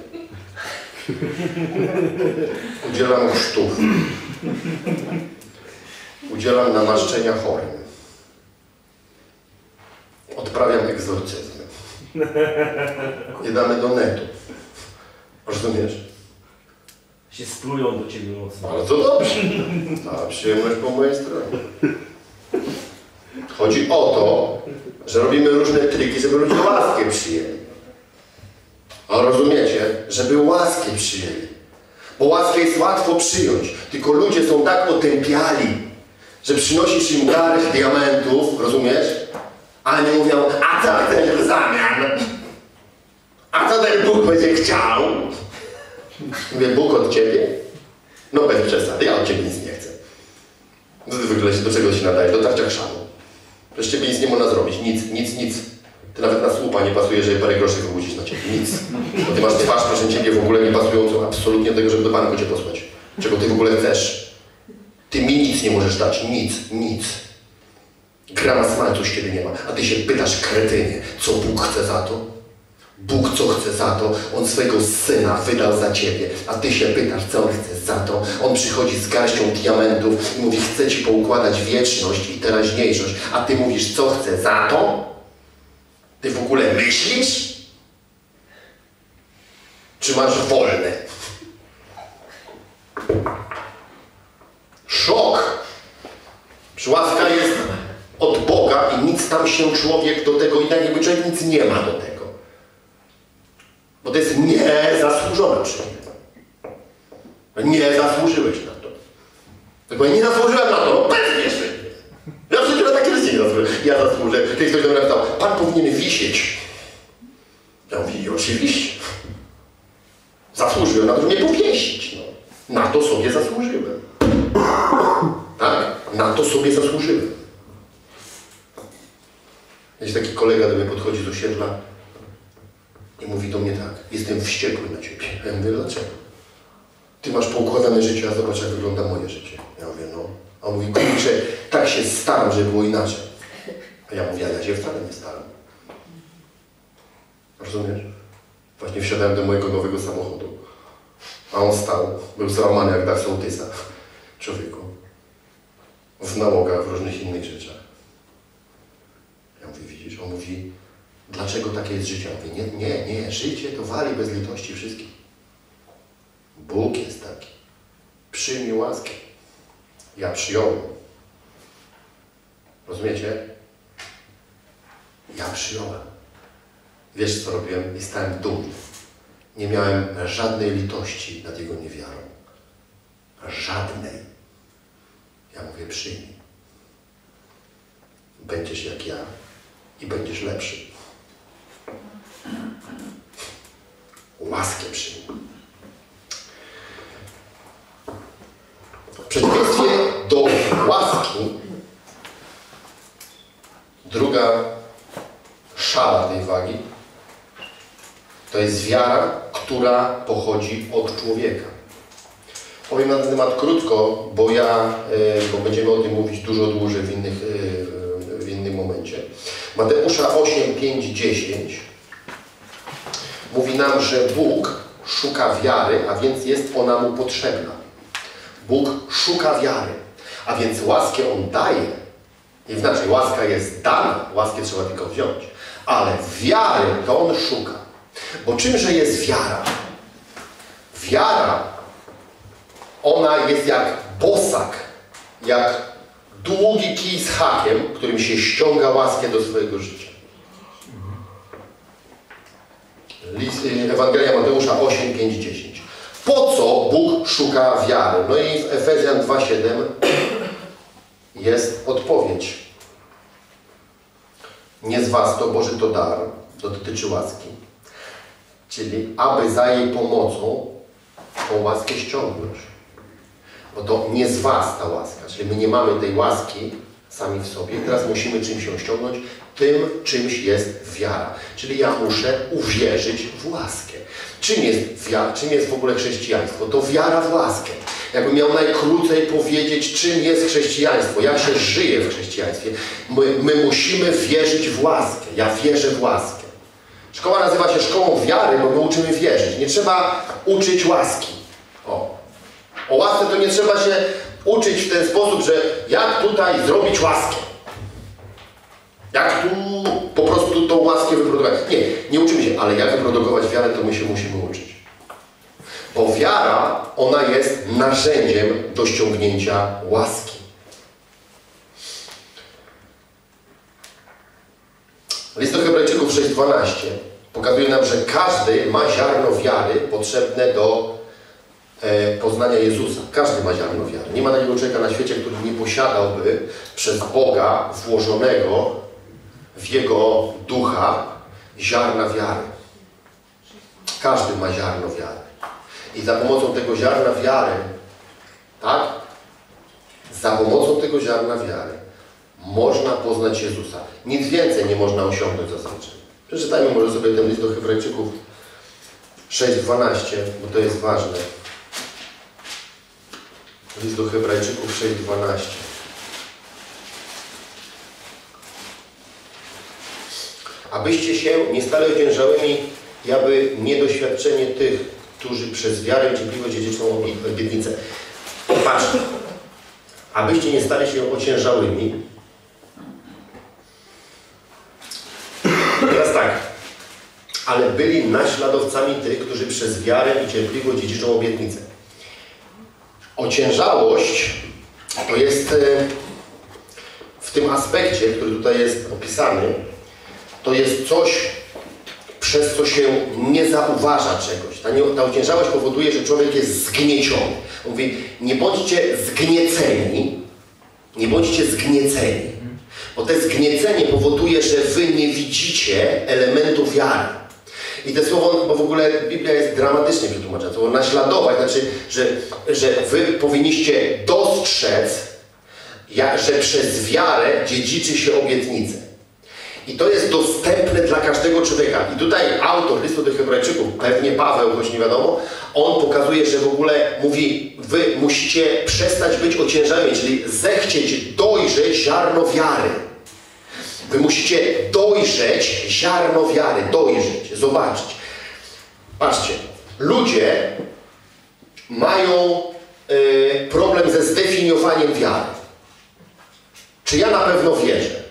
Udzielam chrztów. Udzielam namaszczenia chorym. Odprawiam egzorcyzmy. Nie damy do netu. Rozumiesz? Się splują do ciebie mocno. Bardzo dobrze. Ta przyjemność po mojej stronie. Chodzi o to, że robimy różne triki, żeby ludzie łaskę przyjęli. A rozumiecie? Żeby łaskę przyjęli. Bo łaskę jest łatwo przyjąć. Tylko ludzie są tak otępiali, że przynosisz im garść diamentów, rozumiesz? A nie mówią: a co chcesz w zamian? A co ten Bóg będzie chciał? Mówię: Bóg od ciebie? No bez przesady, ja od ciebie nic nie chcę. No ty w ogóle się do czego się nadajesz? Do tarcia chrzanu. Przecież ciebie nic nie można zrobić. Nic, nic, nic. Ty nawet na słupa nie pasuje, żeby parę groszy wyłudzić na ciebie. Nic. Bo ty masz twarz, proszę ciebie, w ogóle nie pasującą absolutnie do tego, żeby do banku cię posłać. Czego ty w ogóle chcesz? Ty mi nic nie możesz dać, nic, nic. Grama smalcu z ciebie nie ma, a ty się pytasz, kretynie, co Bóg chce za to? Bóg co chce za to? On swojego Syna wydał za ciebie, a ty się pytasz, co On chce za to? On przychodzi z garścią diamentów i mówi, chcę ci poukładać wieczność i teraźniejszość, a ty mówisz, co chce za to? Ty w ogóle myślisz? Czy masz wolne? Szok! Łaska jest od Boga i nic tam się człowiek do tego, i tak jakby człowiek nic nie ma do tego. Bo to jest niezasłużone przyjęcie. Nie zasłużyłeś na to. Tylko nie zasłużyłem na to, no pewnie, że nie. Ja przecież na takie rzeczy nie zasłużyłem. Ja zasłużę. Ty ktoś do mnie napisał, pan powinien wisieć. Ja mówię, oczywiście. Zasłużyłem na to, żeby mnie powiesić. No. Na to sobie zasłużyłem. Tak? Na to sobie zasłużyłem. Jest taki kolega do mnie podchodzi z osiedla i mówi do mnie tak, jestem wściekły na ciebie. Ja mówię, dlaczego? Ty masz poukładane życie, a zobacz, jak wygląda moje życie. Ja mówię, no. A on mówi, kurczę, tak się staram, żeby było inaczej. A ja mówię, a ja się wcale nie staram. Rozumiesz? Właśnie wsiadałem do mojego nowego samochodu. A on stał, był załamany jak dach sołtysa. Człowieku. W nałogach, w różnych innych rzeczach. Ja mówię, widzisz? On mówi, dlaczego takie jest życie? Ja mówię, nie, nie, nie, życie to wali bez litości wszystkich. Bóg jest taki. Przyjmij łaskę. Ja przyjąłem. Rozumiecie? Ja przyjąłem. Wiesz, co robiłem? I stałem dumny. Nie miałem żadnej litości nad jego niewiarą. Żadnej. Ja mówię, przyjmij. Będziesz jak ja i będziesz lepszy. Łaskę przyjmij. W przeciwieństwie do łaski, druga szala tej wagi to jest wiara, która pochodzi od człowieka. Powiem na ten temat krótko, bo ja, bo będziemy o tym mówić dużo dłużej w, innych, w innym momencie. Mateusza osiem, pięć, dziesięć mówi nam, że Bóg szuka wiary, a więc jest ona mu potrzebna. Bóg szuka wiary, a więc łaskę On daje. Inaczej, łaska jest dana, łaskę trzeba tylko wziąć. Ale wiary to On szuka. Bo czymże jest wiara? Wiara, ona jest jak bosak, jak długi kij z hakiem, którym się ściąga łaskę do swojego życia. List, Ewangelia Mateusza osiem, pięć, dziesięć. Po co Bóg szuka wiary? No i w Efezjan dwa, siedem jest odpowiedź. Nie z was, to Boży to dar, to dotyczy łaski. Czyli aby za jej pomocą tą łaskę ściągnąć. Bo to nie z was ta łaska, czyli my nie mamy tej łaski sami w sobie. Teraz musimy czymś ją ściągnąć. Tym czymś jest wiara. Czyli ja muszę uwierzyć w łaskę. Czym jest wiara? Czym jest w ogóle chrześcijaństwo? To wiara w łaskę. Jakbym miał najkrócej powiedzieć, czym jest chrześcijaństwo, jak się żyje w chrześcijaństwie. My, my musimy wierzyć w łaskę. Ja wierzę w łaskę. Szkoła nazywa się szkołą wiary, bo my uczymy wierzyć. Nie trzeba uczyć łaski. O, o łasce to nie trzeba się uczyć w ten sposób, że jak tutaj zrobić łaskę. Jak tu po prostu tą łaskę wyprodukować. Nie, nie uczymy się, ale jak wyprodukować wiarę, to my się musimy uczyć. Bo wiara, ona jest narzędziem do ściągnięcia łaski. List do Hebrajczyków sześć, dwanaście pokazuje nam, że każdy ma ziarno wiary potrzebne do e, poznania Jezusa. Każdy ma ziarno wiary. Nie ma takiego człowieka na świecie, który nie posiadałby przez Boga włożonego w jego ducha ziarna wiary. Każdy ma ziarno wiary. I za pomocą tego ziarna wiary, tak? Za pomocą tego ziarna wiary można poznać Jezusa. Nic więcej nie można osiągnąć zazwyczaj. Przeczytajmy może sobie ten list do Hebrajczyków sześć, dwanaście, bo to jest ważne. List do Hebrajczyków sześć dwanaście. Abyście się nie stali ociężałymi, jakby niedoświadczenie tych, którzy przez wiarę i cierpliwość dziedziczą obietnicę. Patrzcie. Abyście nie stali się ociężałymi. Teraz tak. Ale byli naśladowcami tych, którzy przez wiarę i cierpliwość dziedziczą obietnicę. Ociężałość to jest w tym aspekcie, który tutaj jest opisany, to jest coś, przez co się nie zauważa czegoś. Ta, nie, ta ociężałość powoduje, że człowiek jest zgnieciony. Mówi, nie bądźcie zgnieceni, nie bądźcie zgnieceni, bo to zgniecenie powoduje, że wy nie widzicie elementu wiary. I to słowo, bo w ogóle Biblia jest dramatycznie przetłumaczona, słowo naśladować, znaczy, że, że wy powinniście dostrzec, jak, że przez wiarę dziedziczy się obietnicę. I to jest dostępne dla każdego człowieka. I tutaj autor listu do Hebrajczyków, pewnie Paweł, choć nie wiadomo, on pokazuje, że w ogóle mówi, wy musicie przestać być ociężałymi, czyli zechcieć dojrzeć ziarno wiary. Wy musicie dojrzeć ziarno wiary, dojrzeć, zobaczyć. Patrzcie, ludzie mają y, problem ze zdefiniowaniem wiary. Czy ja na pewno wierzę?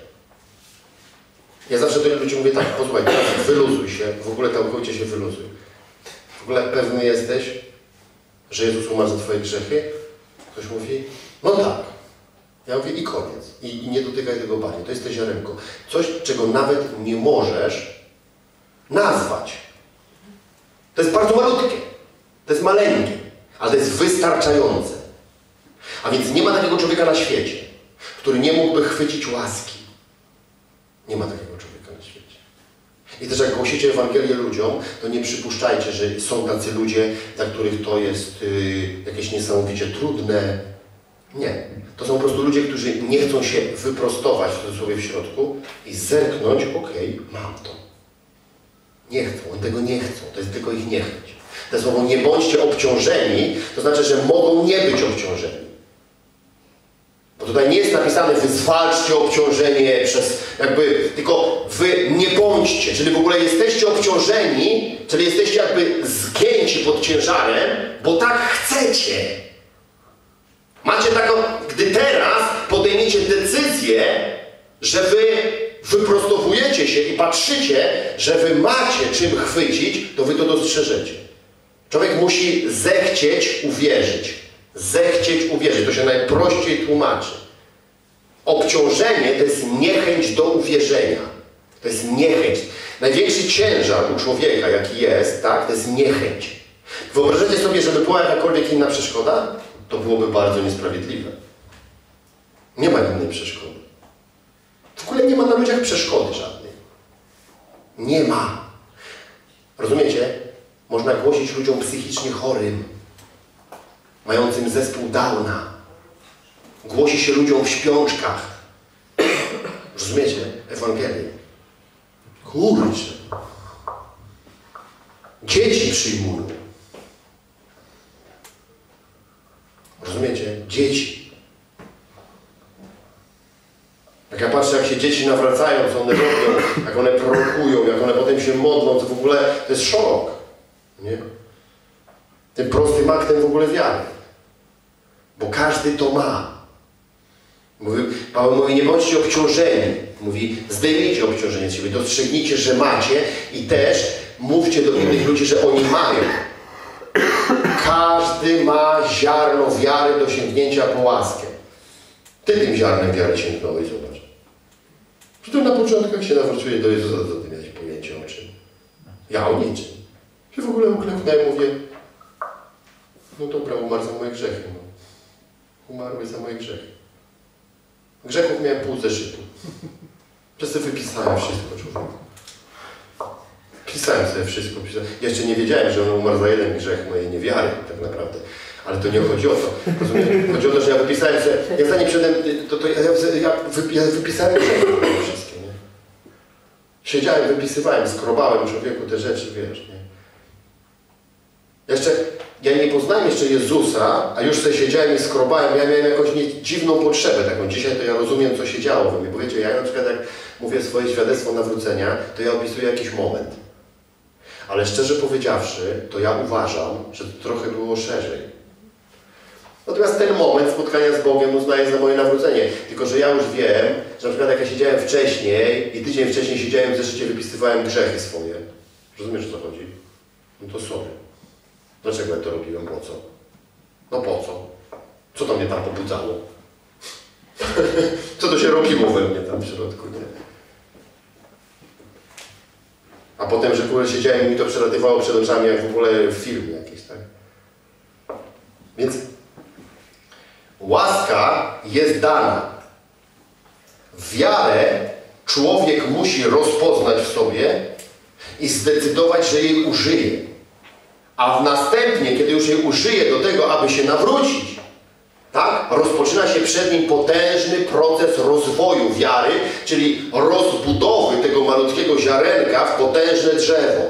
Ja zawsze do ludzi mówię tak, posłuchaj, wyluzuj się, w ogóle całkowicie się wyluzuj. W ogóle pewny jesteś, że Jezus umarł za twoje grzechy? Ktoś mówi, no tak. Ja mówię i koniec. I, i nie dotykaj tego bardziej. To jest to ziarenko. Coś, czego nawet nie możesz nazwać. To jest bardzo malutkie. To jest maleńkie. Ale to jest wystarczające. A więc nie ma takiego człowieka na świecie, który nie mógłby chwycić łaski. Nie ma takiego człowieka na świecie. I też jak głosicie Ewangelię ludziom, to nie przypuszczajcie, że są tacy ludzie, dla których to jest yy, jakieś niesamowicie trudne. Nie. To są po prostu ludzie, którzy nie chcą się wyprostować w cudzysłowie w środku i zerknąć, okej, okay, mam to. Nie chcą, oni tego nie chcą, to jest tylko ich niechęć. To słowo nie bądźcie obciążeni, to znaczy, że mogą nie być obciążeni. Bo tutaj nie jest napisane, wy zwalczcie obciążenie przez jakby, tylko wy nie bądźcie, czyli w ogóle jesteście obciążeni, czyli jesteście jakby zgięci pod ciężarem, bo tak chcecie. Macie taką, gdy teraz podejmiecie decyzję, że wy wyprostowujecie się i patrzycie, że wy macie czym chwycić, to wy to dostrzeżecie. Człowiek musi zechcieć uwierzyć. Zechcieć uwierzyć. To się najprościej tłumaczy. Obciążenie to jest niechęć do uwierzenia. To jest niechęć. Największy ciężar u człowieka, jaki jest, tak, to jest niechęć. Wyobrażacie sobie, żeby była jakakolwiek inna przeszkoda? To byłoby bardzo niesprawiedliwe. Nie ma innej przeszkody. W ogóle nie ma na ludziach przeszkody żadnej. Nie ma. Rozumiecie? Można głosić ludziom psychicznie chorym, mającym zespół Downa. Głosi się ludziom w śpiączkach. Rozumiecie? Ewangelię. Kurczę. Dzieci przyjmują. Rozumiecie? Dzieci. Jak ja patrzę, jak się dzieci nawracają, co one robią, jak one prorokują, jak one potem się modlą, to w ogóle to jest szok. Nie? Tym prostym aktem w ogóle wiary. Bo każdy to ma. Mówi, Paweł mówi, nie bądźcie obciążeni. Mówi, zdejmijcie obciążenie z siebie, dostrzegnijcie, że macie i też mówcie do innych ludzi, że oni mają. Każdy ma ziarno wiary do sięgnięcia po łaskę. Ty tym ziarnem wiary sięgnąłeś, zobacz. Czy to na początku, jak się nawróciłeś do Jezusa, to ty miałeś pojęcie o czym? Ja o niczym. Czy w ogóle uklęknąłem, mówię, no dobra, umarł za moje grzechy. No. Umarłeś za moje grzechy. Grzechów miałem pół zeszytu. Przez to wypisałem wszystko, człowieku. Pisałem sobie wszystko. Pisałem. Jeszcze nie wiedziałem, że on umarł za jeden grzech mojej niewiary, tak naprawdę. Ale to nie chodzi o to. Rozumiem? Chodzi o to, że ja wypisałem sobie, jak zanim przyszedłem, to, to ja, ja, wy, ja wypisałem grzechy wszystkie, nie? Siedziałem, wypisywałem, skrobałem człowieku te rzeczy, wiesz, nie? Jeszcze ja nie poznałem jeszcze Jezusa, a już sobie siedziałem i skrobałem, ja miałem jakąś nie, dziwną potrzebę taką. Dzisiaj to ja rozumiem, co się działo we mnie. Bo wiecie, ja na przykład jak mówię swoje świadectwo nawrócenia, to ja opisuję jakiś moment. Ale szczerze powiedziawszy, to ja uważam, że to trochę było szerzej. Natomiast ten moment spotkania z Bogiem uznaję za moje nawrócenie. Tylko że ja już wiem, że na przykład jak ja siedziałem wcześniej i tydzień wcześniej siedziałem w zeszycie, wypisywałem grzechy swoje. Rozumiesz, o co chodzi? No to sorry. Dlaczego ja to robiłem? Po co? No po co? Co to mnie tam pobudzało? Co to się robiło we mnie tam w środku, nie? A potem, że w ogóle siedziałem i mi to przelatywało przed oczami, jak w ogóle film jakiś, tak? Więc łaska jest dana. Wiarę człowiek musi rozpoznać w sobie i zdecydować, że jej użyje. A w następnie, kiedy już jej użyje do tego, aby się nawrócić, tak, rozpoczyna się przed nim potężny proces rozwoju wiary, czyli rozbudowy tego malutkiego ziarenka w potężne drzewo.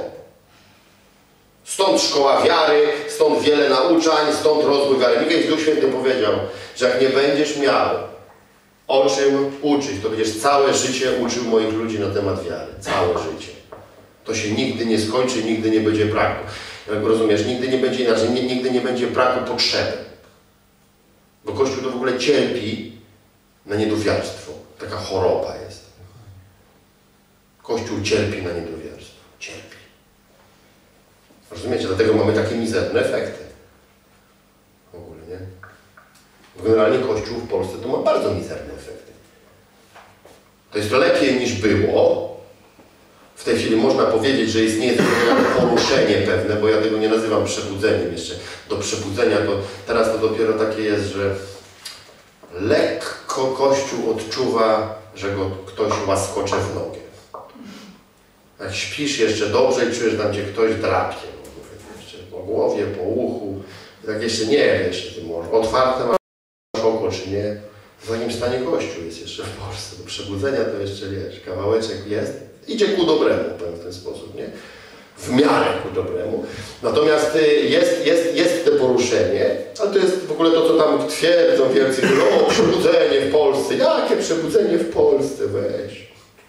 Stąd szkoła wiary, stąd wiele nauczań, stąd rozwój wiary. Mikołaj Duch Święty powiedział, że jak nie będziesz miał o czym uczyć, to będziesz całe życie uczył moich ludzi na temat wiary. Całe życie. To się nigdy nie skończy, nigdy nie będzie braku. Jak rozumiesz, nigdy nie będzie inaczej, nigdy nie będzie braku potrzeby. Bo Kościół to w ogóle cierpi na niedowiarstwo. Taka choroba jest. Kościół cierpi na niedowiarstwo. Cierpi. Rozumiecie? Dlatego mamy takie mizerne efekty. W ogóle, nie? Generalnie Kościół w Polsce to ma bardzo mizerne efekty. To jest lepiej niż było. W tej chwili można powiedzieć, że istnieje poruszenie pewne, bo ja tego nie nazywam przebudzeniem jeszcze. Do przebudzenia to teraz to dopiero takie jest, że lekko Kościół odczuwa, że go ktoś łaskocze w nogę. Jak śpisz jeszcze dobrze i czujesz, że tam cię ktoś drapie. Jeszcze po głowie, po uchu. Tak jeszcze nie wiesz, ty może otwarte masz oko, czy nie. W jakim stanie Kościół jest jeszcze w Polsce. Do przebudzenia to jeszcze, wiesz, kawałeczek jest. Idzie ku dobremu, powiem w ten sposób, nie? W miarę ku dobremu. Natomiast jest, jest, jest to poruszenie, ale to jest w ogóle to, co tam twierdzą wielcy, o, przebudzenie w Polsce. Jakie przebudzenie w Polsce? Weź.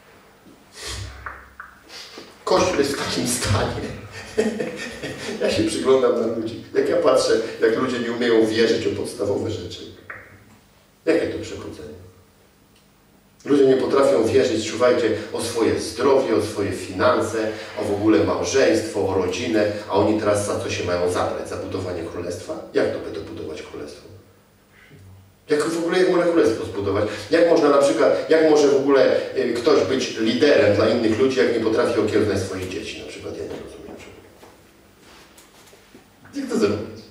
Kościół jest w takim stanie. Ja się przyglądam na ludzi. Jak ja patrzę, jak ludzie nie umieją wierzyć o podstawowe rzeczy. Jakie to przebudzenie? Ludzie nie potrafią wierzyć, czuwajcie, o swoje zdrowie, o swoje finanse, o w ogóle małżeństwo, o rodzinę, a oni teraz za co się mają zabrać? Za budowanie królestwa? Jak to będą budować królestwo? Jak w ogóle jak można królestwo zbudować? Jak można na przykład, jak może w ogóle ktoś być liderem dla innych ludzi, jak nie potrafi okiełznać swoich dzieci? Na przykład ja nie rozumiem. Jak to zrobić?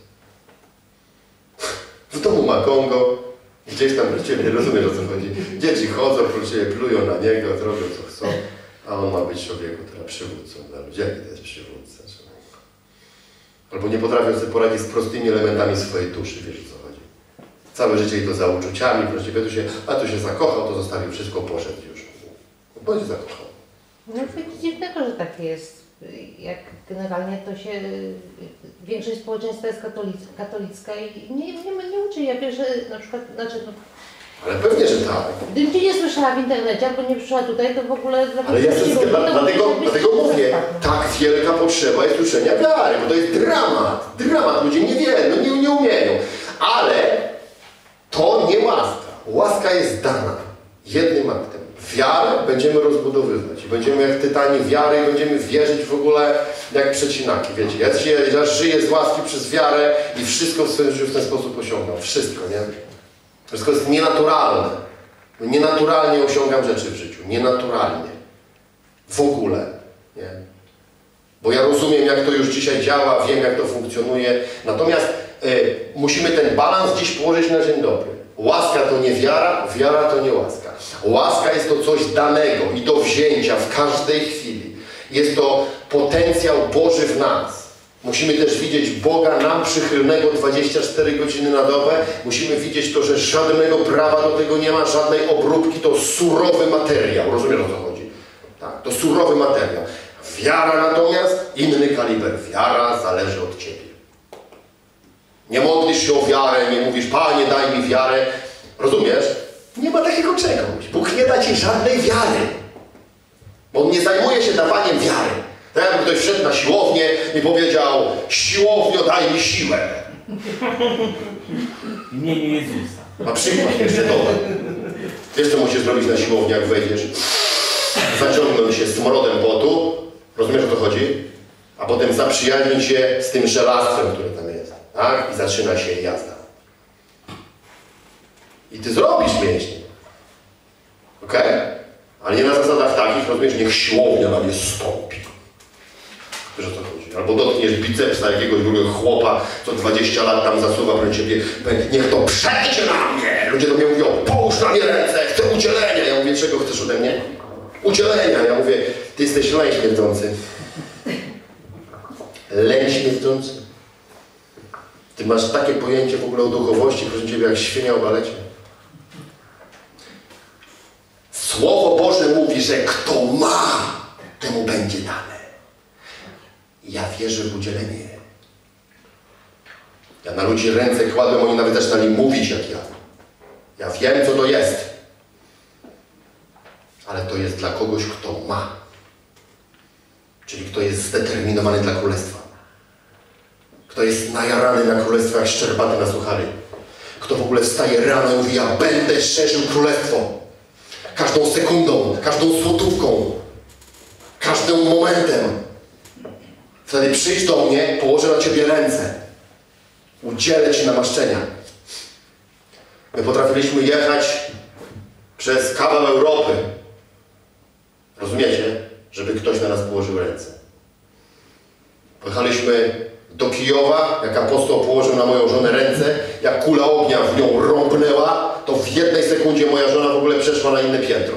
W domu ma Kongo, gdzieś tam do ciebie, rozumiesz, o co chodzi. Dzieci chodzą, oprócz ciebie plują na niego, robią co chcą, a on ma być człowieku, który przywódcą dla ludzi. Jaki to jest przywódca? Albo nie potrafią sobie poradzić z prostymi elementami swojej duszy, wiesz o co chodzi. Całe życie i to za uczuciami, proszę ciebie, tu się, a tu się zakochał, to zostawił wszystko, poszedł już. Bądź zakochał. No nic dziwnego, że tak jest. Jak generalnie to się, większość społeczeństwa jest katolicka, katolicka i nie, nie, nie uczy. Ja wiem, że na przykład, znaczy, no, ale pewnie, że tak. gdybym cię nie słyszała w internecie, albo nie przyszła tutaj, to w ogóle... Ale ja wszystko, dla, dlatego, dlatego mówię, tak wielka potrzeba jest uczenia wiary, bo to jest dramat. Dramat, ludzie nie wiedzą, no nie, nie umieją. Ale to nie łaska. Łaska jest dana jednym aktem. Wiarę będziemy rozbudowywać. I będziemy jak tytani wiary i będziemy wierzyć w ogóle jak przecinaki. Wiecie, ja, się, ja żyję z łaski przez wiarę i wszystko w swoim życiu w ten sposób osiągam. Wszystko, nie? Wszystko jest nienaturalne. Nienaturalnie osiągam rzeczy w życiu. Nienaturalnie. W ogóle. Nie? Bo ja rozumiem, jak to już dzisiaj działa, wiem, jak to funkcjonuje. Natomiast y, musimy ten balans dziś położyć na dzień dobry. Łaska to nie wiara, wiara to nie łaska. Łaska jest to coś danego i do wzięcia w każdej chwili. Jest to potencjał Boży w nas. Musimy też widzieć Boga nam przychylnego dwadzieścia cztery godziny na dobę. Musimy widzieć to, że żadnego prawa do tego nie ma, żadnej obróbki. To surowy materiał. Rozumiesz, o co chodzi? Tak, to surowy materiał. Wiara natomiast inny kaliber. Wiara zależy od Ciebie. Nie modlisz się o wiarę, nie mówisz, Panie, daj mi wiarę. Rozumiesz? Nie ma takiego czegoś. Bóg nie da ci żadnej wiary. Bo On nie zajmuje się dawaniem wiary. Tak jakby ktoś wszedł na siłownię i powiedział, siłownio, daj mi siłę. W imieniu Jezusa. Na przykład jeszcze dodam. Wiesz, co musisz zrobić na siłowni, jak wejdziesz? Zaciągnąć się smrodem potu. Rozumiesz, o co chodzi? A potem zaprzyjaźnić się z tym żelastwem, które tam jest. Tak? I zaczyna się jazda. I ty zrobisz mięśnie. Okej? Okay? Ale nie na zasadach takich, rozumiesz, niech siłownia na mnie stąpi. Wiesz, o co chodzi? Albo dotkniesz bicepsa jakiegoś drugiego chłopa, co dwadzieścia lat tam zasuwa pro ciebie. Niech to przejdzie na mnie! Ludzie do mnie mówią, połóż na mnie ręce, chcę udzielenia. Ja mówię, czego chcesz ode mnie? Udzielenia. Ja mówię, ty jesteś leń śmierdzący. Leń śmierdzący. Ty masz takie pojęcie w ogóle o duchowości, proszę ciebie, jak świnia o balecie. Słowo Boże mówi, że kto ma, temu będzie dane. Ja wierzę w udzielenie. Ja na ludzi ręce kładłem, oni nawet zaczynali mówić jak ja. Ja wiem, co to jest. Ale to jest dla kogoś, kto ma. Czyli kto jest zdeterminowany dla królestwa. Kto jest najarany na królestwo, jak szczerbaty na suchary. Kto w ogóle wstaje rano i mówi, ja będę szerzył królestwo. Każdą sekundą, każdą złotówką, każdym momentem. Wtedy przyjdź do mnie, położę na ciebie ręce. Udzielę ci namaszczenia. My potrafiliśmy jechać przez kawał Europy. Rozumiecie? Żeby ktoś na nas położył ręce. Pojechaliśmy do Kijowa, jak apostoł położył na moją żonę ręce, jak kula ognia w nią rąbnęła, to w jednej sekundzie moja żona w ogóle przeszła na inne piętro.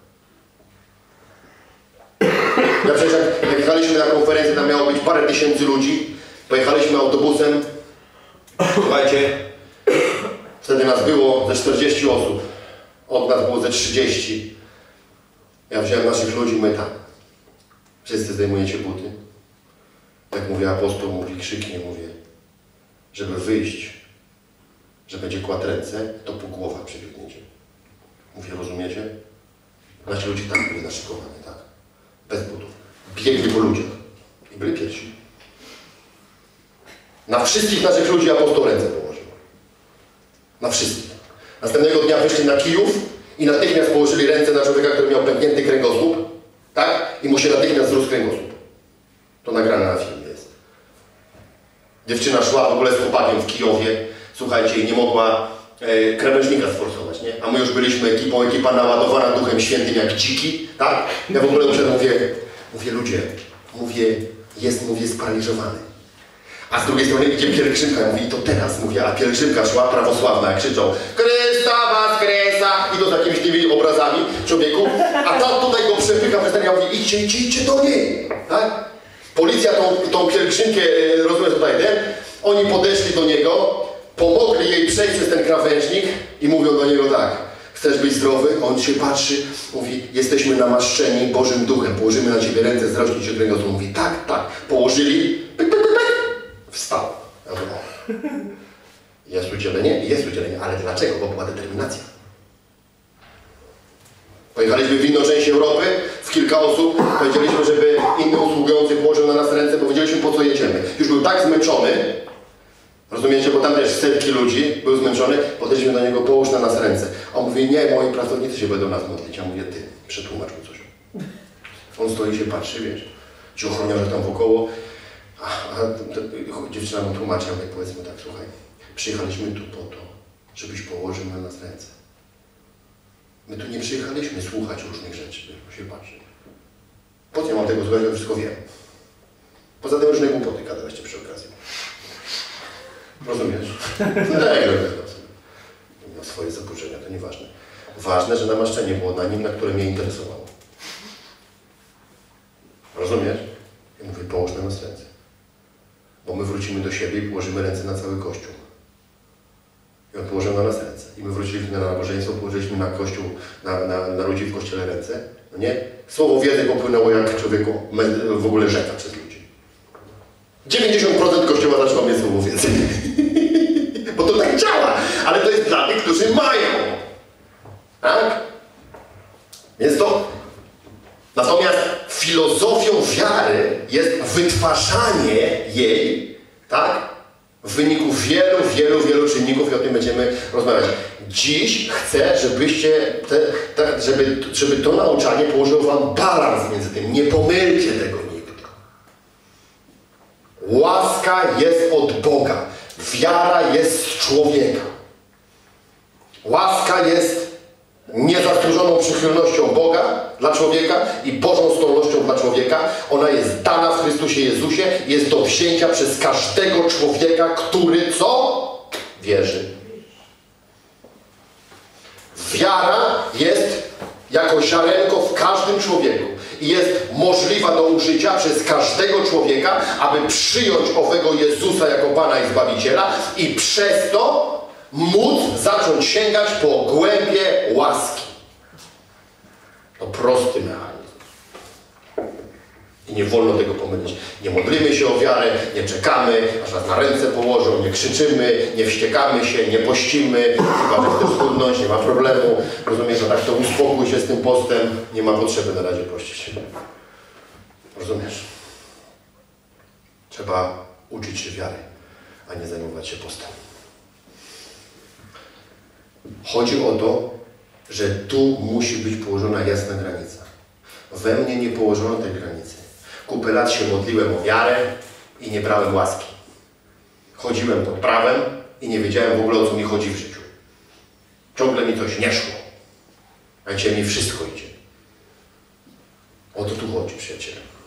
Ja przecież jak, jak jechaliśmy na konferencję, tam miało być parę tysięcy ludzi, pojechaliśmy autobusem, słuchajcie, wtedy nas było ze czterdzieści osób, od nas było ze trzydzieści. Ja wziąłem naszych ludzi, my tak, wszyscy zdejmujecie buty. Jak mówię apostoł, mówi krzyknie, mówię, żeby wyjść, że będzie kładł ręce, to po głowach przebiegniecie. Mówię, rozumiecie? Nasi ludzie tak byli naszykowani, tak? Bez butów. Biegli po ludziach i byli pierwsi. Na wszystkich naszych ludzi apostoł ręce położył. Na wszystkich. Następnego dnia wyszli na Kijów i natychmiast położyli ręce na człowieka, który miał pęknięty kręgosłup, tak? I mu się natychmiast zrósł kręgosłup. To nagrane na filmie jest. Dziewczyna szła w ogóle z chłopakiem w Kijowie, słuchajcie, i nie mogła e, krawężnika sforsować, nie? A my już byliśmy ekipą, ekipa naładowana Duchem Świętym jak dziki, tak? Ja w ogóle uszedłem, mówię, mówię, ludzie, mówię, jest, mówię, sparaliżowany. A z drugiej strony idzie pielgrzymka, ja mówię, i to teraz, mówię, a pielgrzymka szła prawosławna, jak krzyczą Chrysta Waskreса, i to z jakimiś tymi obrazami człowieku, a ta tutaj go przepycha przez ten, ja mówię, idźcie, idźcie, idźcie do niej, tak? Policja tą, tą pielgrzymkę, rozumiesz tutaj, nie? Oni podeszli do niego, pomogli jej przejść przez ten krawężnik i mówią do niego tak, chcesz być zdrowy? On się patrzy, mówi, jesteśmy namaszczeni Bożym Duchem, położymy na ciebie ręce, zrośnie cię kręgosłup. Mówi, tak, tak, położyli, pyk, pyk, pyk, pyk. Wstał. Ja mówię, o. Jest udzielenie? Jest udzielenie, ale dlaczego? Bo była determinacja. Pojechaliśmy w inną część Europy, w kilka osób, powiedzieliśmy, żeby inny usługujący położył na nas ręce, bo wiedzieliśmy, po co jedziemy. Już był tak zmęczony, rozumiecie, bo tam też setki ludzi, był zmęczony, podeszliśmy do niego, połóż na nas ręce. A on mówi, nie, moi pracownicy się będą nas modlić. Ja mówię, ty, przetłumacz mu coś. On stoi i się patrzy, wiesz, ci ochroniarze tam wokoło, a, a to, to, dziewczyna mu tłumaczy, ja mówię, powiedzmy tak, słuchaj, przyjechaliśmy tu po to, żebyś położył na nas ręce. My tu nie przyjechaliśmy słuchać różnych rzeczy, bo się patrzy. Po co ja mam tego słuchać, ja wszystko wiem. Poza tym różne głupoty gadaliście przy okazji. Rozumiesz? No tak, miał swoje zaburzenia, to nieważne. Ważne, że namaszczenie było na nim, na które mnie interesowało. Rozumiesz? Ja mówię, połóż na nas ręce. Bo my wrócimy do siebie i położymy ręce na cały Kościół. I on położył na nas ręce. I my wróciliśmy na nabożeństwo, położyliśmy na Kościół, na, na, na ludzi w Kościele ręce. No nie? Słowo wiedzy popłynęło jak człowieku w ogóle rzeka przez ludzi. dziewięćdziesiąt procent Kościoła zaczęło mieć słowo wiedzy. Więc to... Natomiast filozofią wiary jest wytwarzanie jej, tak? W wyniku wielu, wielu, wielu czynników i o tym będziemy rozmawiać. Dziś chcę, żebyście, te, te, żeby, żeby to nauczanie położyło wam balans między tym. Nie pomylcie tego nigdy. Łaska jest od Boga. Wiara jest z człowieka. Łaska jest niezasłużoną przychylnością Boga dla człowieka i Bożą zdolnością dla człowieka. Ona jest dana w Chrystusie Jezusie, jest do wzięcia przez każdego człowieka, który co? Wierzy. Wiara jest jako ziarenko w każdym człowieku i jest możliwa do użycia przez każdego człowieka, aby przyjąć owego Jezusa jako Pana i Zbawiciela i przez to móc zacząć sięgać po głębie łaski. To prosty mechanizm. I nie wolno tego pomylić. Nie modlimy się o wiarę, nie czekamy, aż nas na ręce położą, nie krzyczymy, nie wściekamy się, nie pościmy, chyba że chcesz schudnąć, nie ma problemu. Rozumiesz, że tak to uspokój się z tym postem, nie ma potrzeby na razie pościć. Rozumiesz? Trzeba uczyć się wiary, a nie zajmować się postem. Chodzi o to, że tu musi być położona jasna granica. We mnie nie położono tej granicy. Kupę lat się modliłem o wiarę i nie brałem łaski. Chodziłem pod prawem i nie wiedziałem w ogóle, o co mi chodzi w życiu. Ciągle mi coś nie szło. A dzisiaj mi wszystko idzie. O to tu chodzi, przyjaciele.